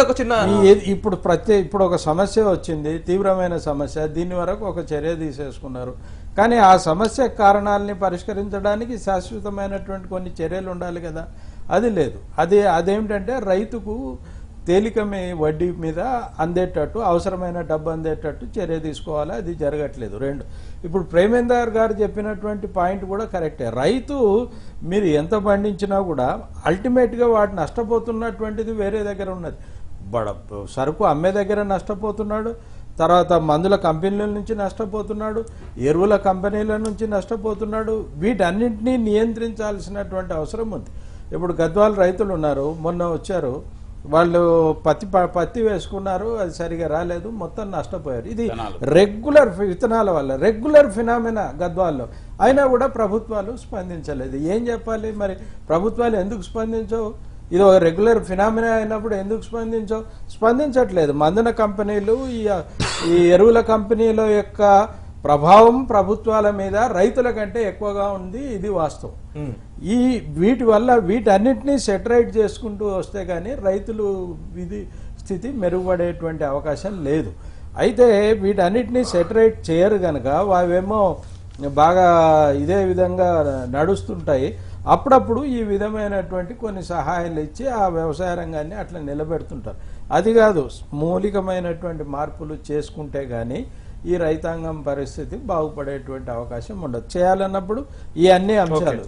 ఇప్పుడు ఒక సమస్య వచ్చింది, తీవ్రమైన సమస్య, దీని వరకు ఒక చర్య తీసేసుకున్నారు. కానీ ఆ సమస్య కారణాలని పరిష్కరించడానికి శాశ్వతమైనటువంటి కొన్ని చర్యలు ఉండాలి కదా, అది లేదు. అదేమిటంటే రైతుకు తేలికమే వడ్డీ మీద అందేటట్టు అవసరమైన డబ్బు అందేటట్టు చర్య తీసుకోవాలి, అది జరగట్లేదు. ఇప్పుడు ప్రేమేందర్ గారు చెప్పినటువంటి పాయింట్ కూడా కరెక్టే. రైతు మీరు ఎంత పండించినా కూడా అల్టిమేట్గా వాటి నష్టపోతున్నటువంటిది వేరే దగ్గర ఉన్నది. సరుకు అమ్మే దగ్గర నష్టపోతున్నాడు, తర్వాత మందుల కంపెనీల నుంచి నష్టపోతున్నాడు, ఎరువుల కంపెనీల నుంచి నష్టపోతున్నాడు. వీటన్నింటినీ నియంత్రించాల్సినటువంటి అవసరం ఉంది. ఇప్పుడు గద్వాల రైతులు ఉన్నారు, మొన్న వచ్చారు, వాళ్ళు పత్తి వేసుకున్నారు, అది సరిగా రాలేదు, మొత్తం నష్టపోయారు. ఇది రెగ్యులర్ విత్తనాల వల్ల రెగ్యులర్ ఫినామినా గద్వాల్లో. అయినా కూడా ప్రభుత్వాలు స్పందించలేదు. ఏం చెప్పాలి మరి? ప్రభుత్వాలు ఎందుకు స్పందించవు? ఇది ఒక రెగ్యులర్ ఫినామినా అయినప్పుడు ఎందుకు స్పందించట్లేదు? మందుల కంపెనీలు, ఈ ఎరువుల కంపెనీల యొక్క ప్రభావం ప్రభుత్వాల మీద రైతుల కంటే ఎక్కువగా ఉంది, ఇది వాస్తవం. వీటి వల్ల వీటన్నిటినీ సెటరైట్ చేసుకుంటూ వస్తే గానీ రైతులు స్థితి మెరుగుపడేటువంటి అవకాశం లేదు. అయితే వీటన్నిటినీ సెటరైట్ చేయరు గనక అవేమో బాగా ఇదే విధంగా నడుస్తుంటాయి. అప్పుడప్పుడు ఈ విధమైనటువంటి కొన్ని సహాయాలు ఇచ్చి ఆ వ్యవసాయ రంగాన్ని అట్లా నిలబెడుతుంటారు. అది కాదు, మౌలికమైనటువంటి మార్పులు చేసుకుంటే గానీ ఈ రైతాంగం పరిస్థితి బాగుపడేటువంటి అవకాశం ఉండదు. చేయాలన్నప్పుడు ఈ అన్ని అంశాలు.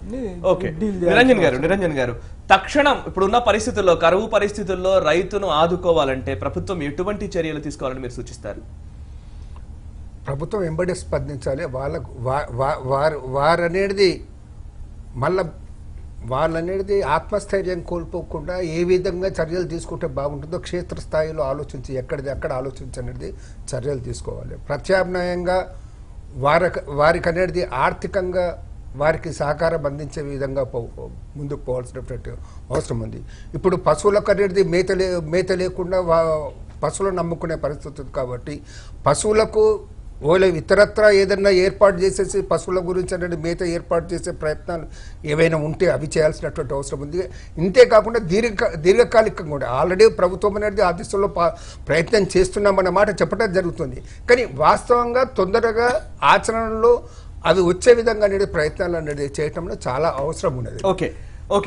నిరంజన్ గారు, తక్షణం ఇప్పుడున్న పరిస్థితుల్లో, కరువు పరిస్థితుల్లో రైతును ఆదుకోవాలంటే ప్రభుత్వం ఎటువంటి చర్యలు తీసుకోవాలని మీరు సూచిస్తారు? ప్రభుత్వం వెంబడి స్పందించాలి. వారనేది మళ్ళా వాళ్ళనేది ఆత్మస్థైర్యం కోల్పోకుండా ఏ విధంగా చర్యలు తీసుకుంటే బాగుంటుందో క్షేత్రస్థాయిలో ఆలోచించి ఎక్కడ ఆలోచించనేది చర్యలు తీసుకోవాలి. ప్రత్యామ్నాయంగా వారికి అనేది ఆర్థికంగా వారికి సహకారం అందించే విధంగా ముందుకు పోవాల్సినటువంటి అవసరం ఉంది. ఇప్పుడు పశువులకు అనేది మేత లేకుండా పశువులను నమ్ముకునే పరిస్థితి కాబట్టి పశువులకు ఓలే ఇతరత్ర ఏదన్నా ఏర్పాటు చేసేసి పశువుల గురించి అనేది మేత ఏర్పాటు చేసే ప్రయత్నాలు ఏవైనా ఉంటే అవి చేయాల్సినటువంటి అవసరం ఉంది. ఇంతే కాకుండా దీర్ఘకాలికంగా కూడా ఆల్రెడీ ప్రభుత్వం అనేది ఆ దిశలో ప్రయత్నం చేస్తున్నామన్న మాట చెప్పడం జరుగుతుంది. కానీ వాస్తవంగా తొందరగా ఆచరణలో అవి వచ్చే విధంగా అనేది ప్రయత్నాలు అనేది చేయటంలో చాలా అవసరం ఉన్నది. ఓకే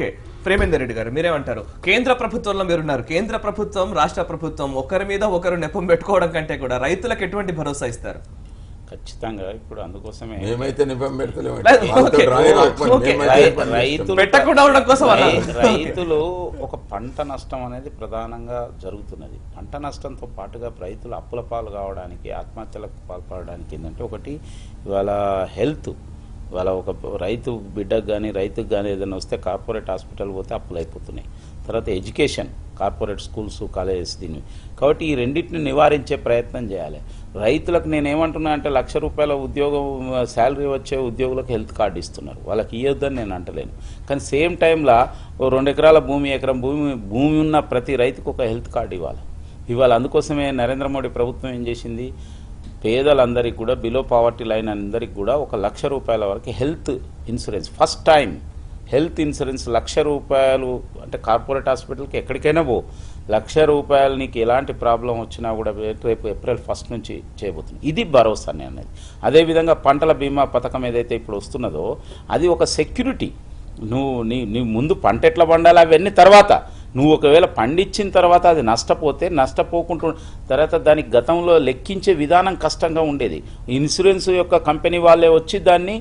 ప్రేమేందర్ రెడ్డి గారు మీరేమంటారు? కేంద్ర ప్రభుత్వంలో మీరున్నారు, కేంద్ర ప్రభుత్వం రాష్ట్ర ప్రభుత్వం ఒకరి మీద ఒకరు నెపం పెట్టుకోవడం కంటే కూడా రైతులకు ఎటువంటి భరోసా ఇస్తారు? ఖచ్చితంగా ఇప్పుడు అందుకోసమే మేమైతే నిపం పెడతలేము. లేదు, వాళ్ళతో ఓకే, రాని రాకపోతే ఓకే. మేమైతే పని చేస్తాం. రైతులు పెట్టకుండా ఉండడం కోసం అన్నారు. రైతులు ఒక పంట నష్టం అనేది ప్రధానంగా జరుగుతున్నది. పంట నష్టంతో పాటుగా రైతులు అప్పుల పాలు కావడానికి, ఆత్మహత్యలకు పాల్పడడానికి ఏంటంటే ఒకటి ఇవాళ హెల్త్, ఇవాళ ఒక రైతు బిడ్డకు కానీ రైతుకు కానీ ఏదైనా వస్తే కార్పొరేట్ హాస్పిటల్ పోతే అప్పులు అయిపోతున్నాయి. తర్వాత ఎడ్యుకేషన్, కార్పొరేట్ స్కూల్స్, కాలేజెస్ దీన్ని. కాబట్టి ఈ రెండింటిని నివారించే ప్రయత్నం చేయాలి. రైతులకు నేనేమంటున్నా అంటే ₹1,00,000 ఉద్యోగం శాలరీ వచ్చే ఉద్యోగులకు హెల్త్ కార్డు ఇస్తున్నారు, వాళ్ళకి ఇవ్వద్దని నేను అంటలేను. కానీ సేమ్ టైంలో 2 ఎకరాల భూమి, ఎకరం భూమి ఉన్న ప్రతి రైతుకు ఒక హెల్త్ కార్డు ఇవ్వాలి. అందుకోసమే నరేంద్ర మోడీ ప్రభుత్వం ఏం చేసింది, పేదలందరికీ కూడా, బిలో పావర్టీ లైన్ అందరికీ కూడా ₹1,00,000 వరకు health insurance, first time health insurance ₹1,00,000 అంటే కార్పొరేట్ హాస్పిటల్కి ఎక్కడికైనా ₹1,00,000 నీకు ఎలాంటి ప్రాబ్లం వచ్చినా కూడా రేపు ఏప్రిల్ 1 నుంచి చేయబోతుంది. ఇది భరోసా అనేది. అదేవిధంగా పంటల బీమా పథకం ఏదైతే ఇప్పుడు వస్తున్నదో అది ఒక సెక్యూరిటీ. నీ ముందు పంట ఎట్లా పండాలి అవన్నీ తర్వాత, నువ్వు ఒకవేళ పండించిన తర్వాత అది నష్టపోకుండా తర్వాత దానికి గతంలో లెక్కించే విధానం కష్టంగా ఉండేది. ఇన్సూరెన్స్ యొక్క కంపెనీ వాళ్ళే వచ్చి దాన్ని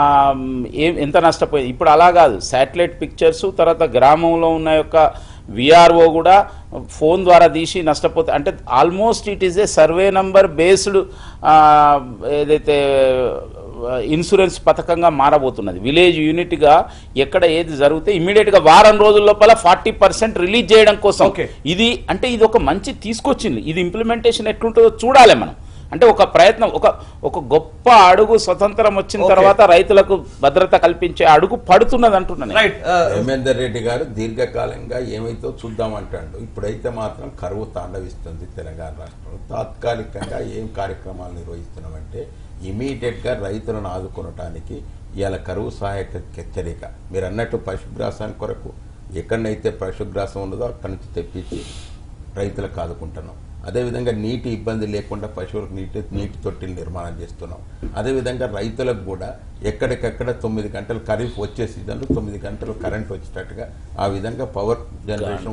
ఎంత నష్టపోయింది, ఇప్పుడు అలా కాదు. శాటిలైట్ పిక్చర్స్, తర్వాత గ్రామంలో ఉన్న యొక్క విఆర్ఓ కూడా ఫోన్ ద్వారా తీసి నష్టపోతే, అంటే almost it is a survey number based ఏదైతే ఇన్సూరెన్స్ పథకంగా మారబోతున్నది. విలేజ్ యూనిట్గా ఎక్కడ ఏది జరిగితే ఇమ్మీడియట్గా వారం రోజుల లోపల 40% రిలీజ్ చేయడం కోసం ఇది ఒక మంచి తీసుకొచ్చింది. ఇది ఇంప్లిమెంటేషన్ ఎట్లుంటుందో చూడాలి మనం. అంటే ఒక ప్రయత్నం, ఒక గొప్ప అడుగు స్వతంత్రం వచ్చిన తర్వాత రైతులకు భద్రత కల్పించే అడుగు పడుతున్నది అంటున్నాను. రేమేందర్ రెడ్డి గారు దీర్ఘకాలంగా ఏమైతే చూద్దామంటాడు. ఇప్పుడైతే మాత్రం కరువు తాండవిస్తుంది తెలంగాణ రాష్ట్రంలో. తాత్కాలికంగా ఏం కార్యక్రమాలు నిర్వహిస్తున్నామంటే ఇమీడియట్గా రైతులను ఆదుకొనటానికి ఇవాళ కరువు సహాయక హెచ్చరిక. మీరు అన్నట్టు పశుగ్రాసానికి కొరకు ఎక్కడైతే పశుగ్రాసం ఉన్నదో అక్కడి నుంచి తెప్పించి రైతులకు ఆదుకుంటున్నాం. అదేవిధంగా నీటి ఇబ్బంది లేకుండా పశువులకు నీటి తొట్టిలు నిర్మాణం చేస్తున్నాం. అదేవిధంగా రైతులకు కూడా ఎక్కడికక్కడ 9 గంటలు ఖరీఫ్ వచ్చే సీజన్లో 9 గంటలు కరెంట్ వచ్చేటట్టుగా ఆ విధంగా పవర్ జనరేషన్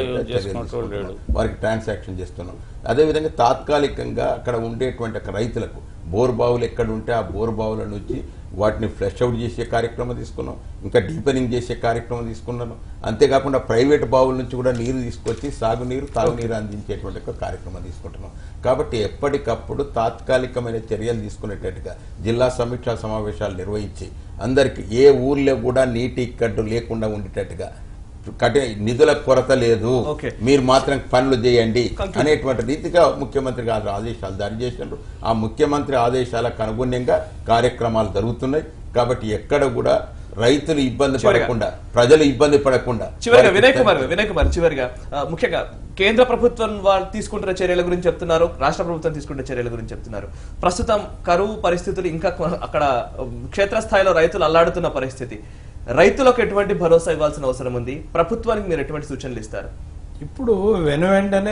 వారికి ట్రాన్సాక్షన్ చేస్తున్నాం. అదేవిధంగా తాత్కాలికంగా అక్కడ ఉండేటువంటి రైతులకు బోర్ బావులు ఎక్కడ ఉంటే ఆ బోర్ బావుల నుంచి వాటిని ఫ్లష్ అవుట్ చేసే కార్యక్రమం తీసుకున్నాం, ఇంకా డీపెనింగ్ చేసే కార్యక్రమం తీసుకున్నాను. అంతేకాకుండా ప్రైవేట్ బావుల నుంచి కూడా నీరు తీసుకొచ్చి సాగునీరు తాగునీరు అందించేటువంటి ఒక కార్యక్రమం తీసుకుంటున్నాం. కాబట్టి ఎప్పటికప్పుడు తాత్కాలికమైన చర్యలు తీసుకునేటట్టుగా జిల్లా సమీక్షా సమావేశాలు నిర్వహించి అందరికీ ఏ ఊర్లో కూడా నీటి ఇక్కడ్డు లేకుండా ఉండేటట్టుగా, నిధుల కొరత లేదు, మీరు మాత్రం పనులు చేయండి అనేటువంటి రీతిగా ముఖ్యమంత్రి గారు ఆదేశాలు జారీ చేసినారు. ఆ ముఖ్యమంత్రి ఆదేశాలకు అనుగుణంగా కార్యక్రమాలు జరుగుతున్నాయి. కాబట్టి ఎక్కడ కూడా రైతులు ఇబ్బంది పడకుండా, ప్రజలు ఇబ్బంది పడకుండా. చివరిగా వినయ్ కుమార్ చివరిగా ముఖ్యంగా కేంద్ర ప్రభుత్వం వాళ్ళు తీసుకుంటున్న చర్యల గురించి చెప్తున్నారు, రాష్ట్ర ప్రభుత్వం తీసుకుంటున్న చర్యల గురించి చెప్తున్నారు. ప్రస్తుతం కరువు పరిస్థితులు ఇంకా అక్కడ క్షేత్రస్థాయిలో రైతులు అల్లాడుతున్న పరిస్థితి, రైతులకు ఎటువంటి భరోసా ఇవ్వాల్సిన అవసరం ఉంది? ప్రభుత్వానికి మీరు ఎటువంటి సూచనలు ఇస్తారు? ఇప్పుడు వెనువెంటనే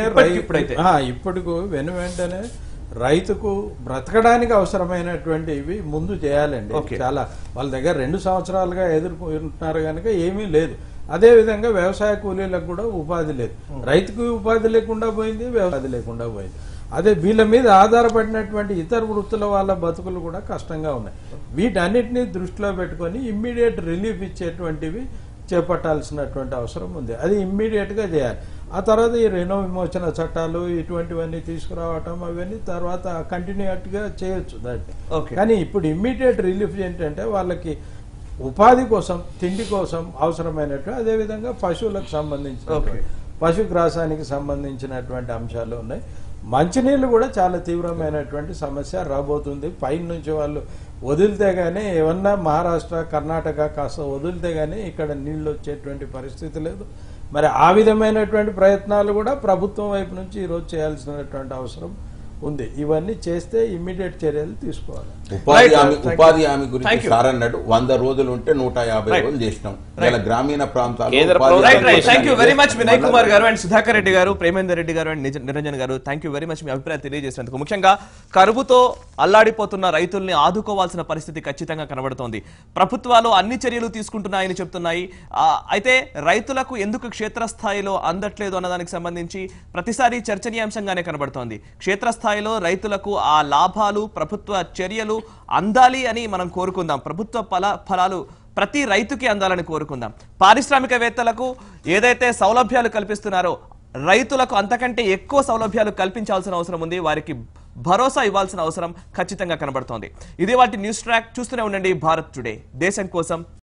రైతుకు బ్రతకడానికి అవసరమైనటువంటివి ముందు చేయాలండి. చాలా వాళ్ళ దగ్గర 2 సంవత్సరాలుగా ఎదుర్కొంటున్నారు కనుక ఏమీ లేదు. అదే విధంగా వ్యవసాయ కూలీలకు కూడా ఉపాధి లేదు. రైతుకు ఉపాధి లేకుండా పోయింది, వ్యవసాయ లేకుండా పోయింది. అదే వీళ్ళ మీద ఆధారపడినటువంటి ఇతర వృత్తుల వాళ్ళ బతుకులు కూడా కష్టంగా ఉన్నాయి. వీటన్నిటినీ దృష్టిలో పెట్టుకొని ఇమ్మీడియట్ రిలీఫ్ ఇచ్చేటువంటివి చేపట్టాల్సినటువంటి అవసరం ఉంది. అది ఇమ్మీడియట్గా చేయాలి. ఆ తర్వాత ఈ రుణ విమోచన చట్టాలు ఇటువంటివన్నీ తీసుకురావటం అవన్నీ తర్వాత కంటిన్యూట్గా చేయొచ్చు దాన్ని. కానీ ఇప్పుడు ఇమ్మీడియట్ రిలీఫ్ ఏంటంటే వాళ్ళకి ఉపాధి కోసం, తిండి కోసం అవసరమైనట్టు, అదేవిధంగా పశువులకు సంబంధించిన పశుగ్రాసానికి సంబంధించినటువంటి అంశాలు ఉన్నాయి. మంచినీళ్ళు కూడా చాలా తీవ్రమైనటువంటి సమస్య రాబోతుంది. పైన నుంచి వాళ్ళు వదిలితే గానీ, ఏమన్నా మహారాష్ట్ర కర్ణాటక కాస్త వదిలితే గానీ ఇక్కడ నీళ్లు వచ్చేటువంటి పరిస్థితి లేదు. మరి ఆ విధమైనటువంటి ప్రయత్నాలు కూడా ప్రభుత్వం వైపు నుంచి ఈరోజు చేయాల్సినటువంటి అవసరం ఉంది. ఇవన్నీ చేస్తే ఇమ్మీడియట్ చర్యలు తీసుకోవాలి. ఉపాధి హామీ Thank గురించి you. సార్ అన్నాడు 100 రోజులు ఉంటే 150 రోజులు చేసినాం. ఇలా గ్రామీణ ప్రాంతాల్లో కేంద్ర ఉపాధి ప్రభుత్వం హామీ thank you very much Vinay వల్ల కుమార్ గారు అండ్ సుధాకర్ రెడ్డి గారు, ప్రేమేందర్ రెడ్డి గారు అండ్ నిరంజన్ గారు, థ్యాంక్ యూ వెరీ మచ్ మీ అభిప్రాయాలు తెలియజేసినందుకు. ముఖ్యంగా కరువుతో అల్లాడిపోతున్న రైతుల్ని ఆదుకోవాల్సిన పరిస్థితి ఖచ్చితంగా కనబడుతోంది. ప్రభుత్వాలు అన్ని చర్యలు తీసుకుంటున్నాయని చెప్తున్నాయి. అయితే రైతులకు ఎందుకు క్షేత్రస్థాయిలో అందట్లేదు అన్నదానికి సంబంధించి ప్రతిసారి చర్చనీయాంశంగానే కనబడుతోంది. క్షేత్రస్థాయిలో రైతులకు ఆ లాభాలు, ప్రభుత్వ చర్యలు అందాలి అని మనం కోరుకుందాం. ప్రభుత్వ ఫలాలు ప్రతి రైతుకి అందాలని కోరుకుందాం. పారిశ్రామికవేత్తలకు ఏదైతే సౌలభ్యాలు కల్పిస్తున్నారో రైతులకు అంతకంటే ఎక్కువ సౌలభ్యాలు కల్పించాల్సిన అవసరం ఉంది. వారికి భరోసా ఇవ్వాల్సిన అవసరం ఖచ్చితంగా కనబడుతోంది. ఇది వాటి న్యూస్ ట్రాక్. చూస్తూనే ఉండండి భారత్ టుడే, దేశం కోసం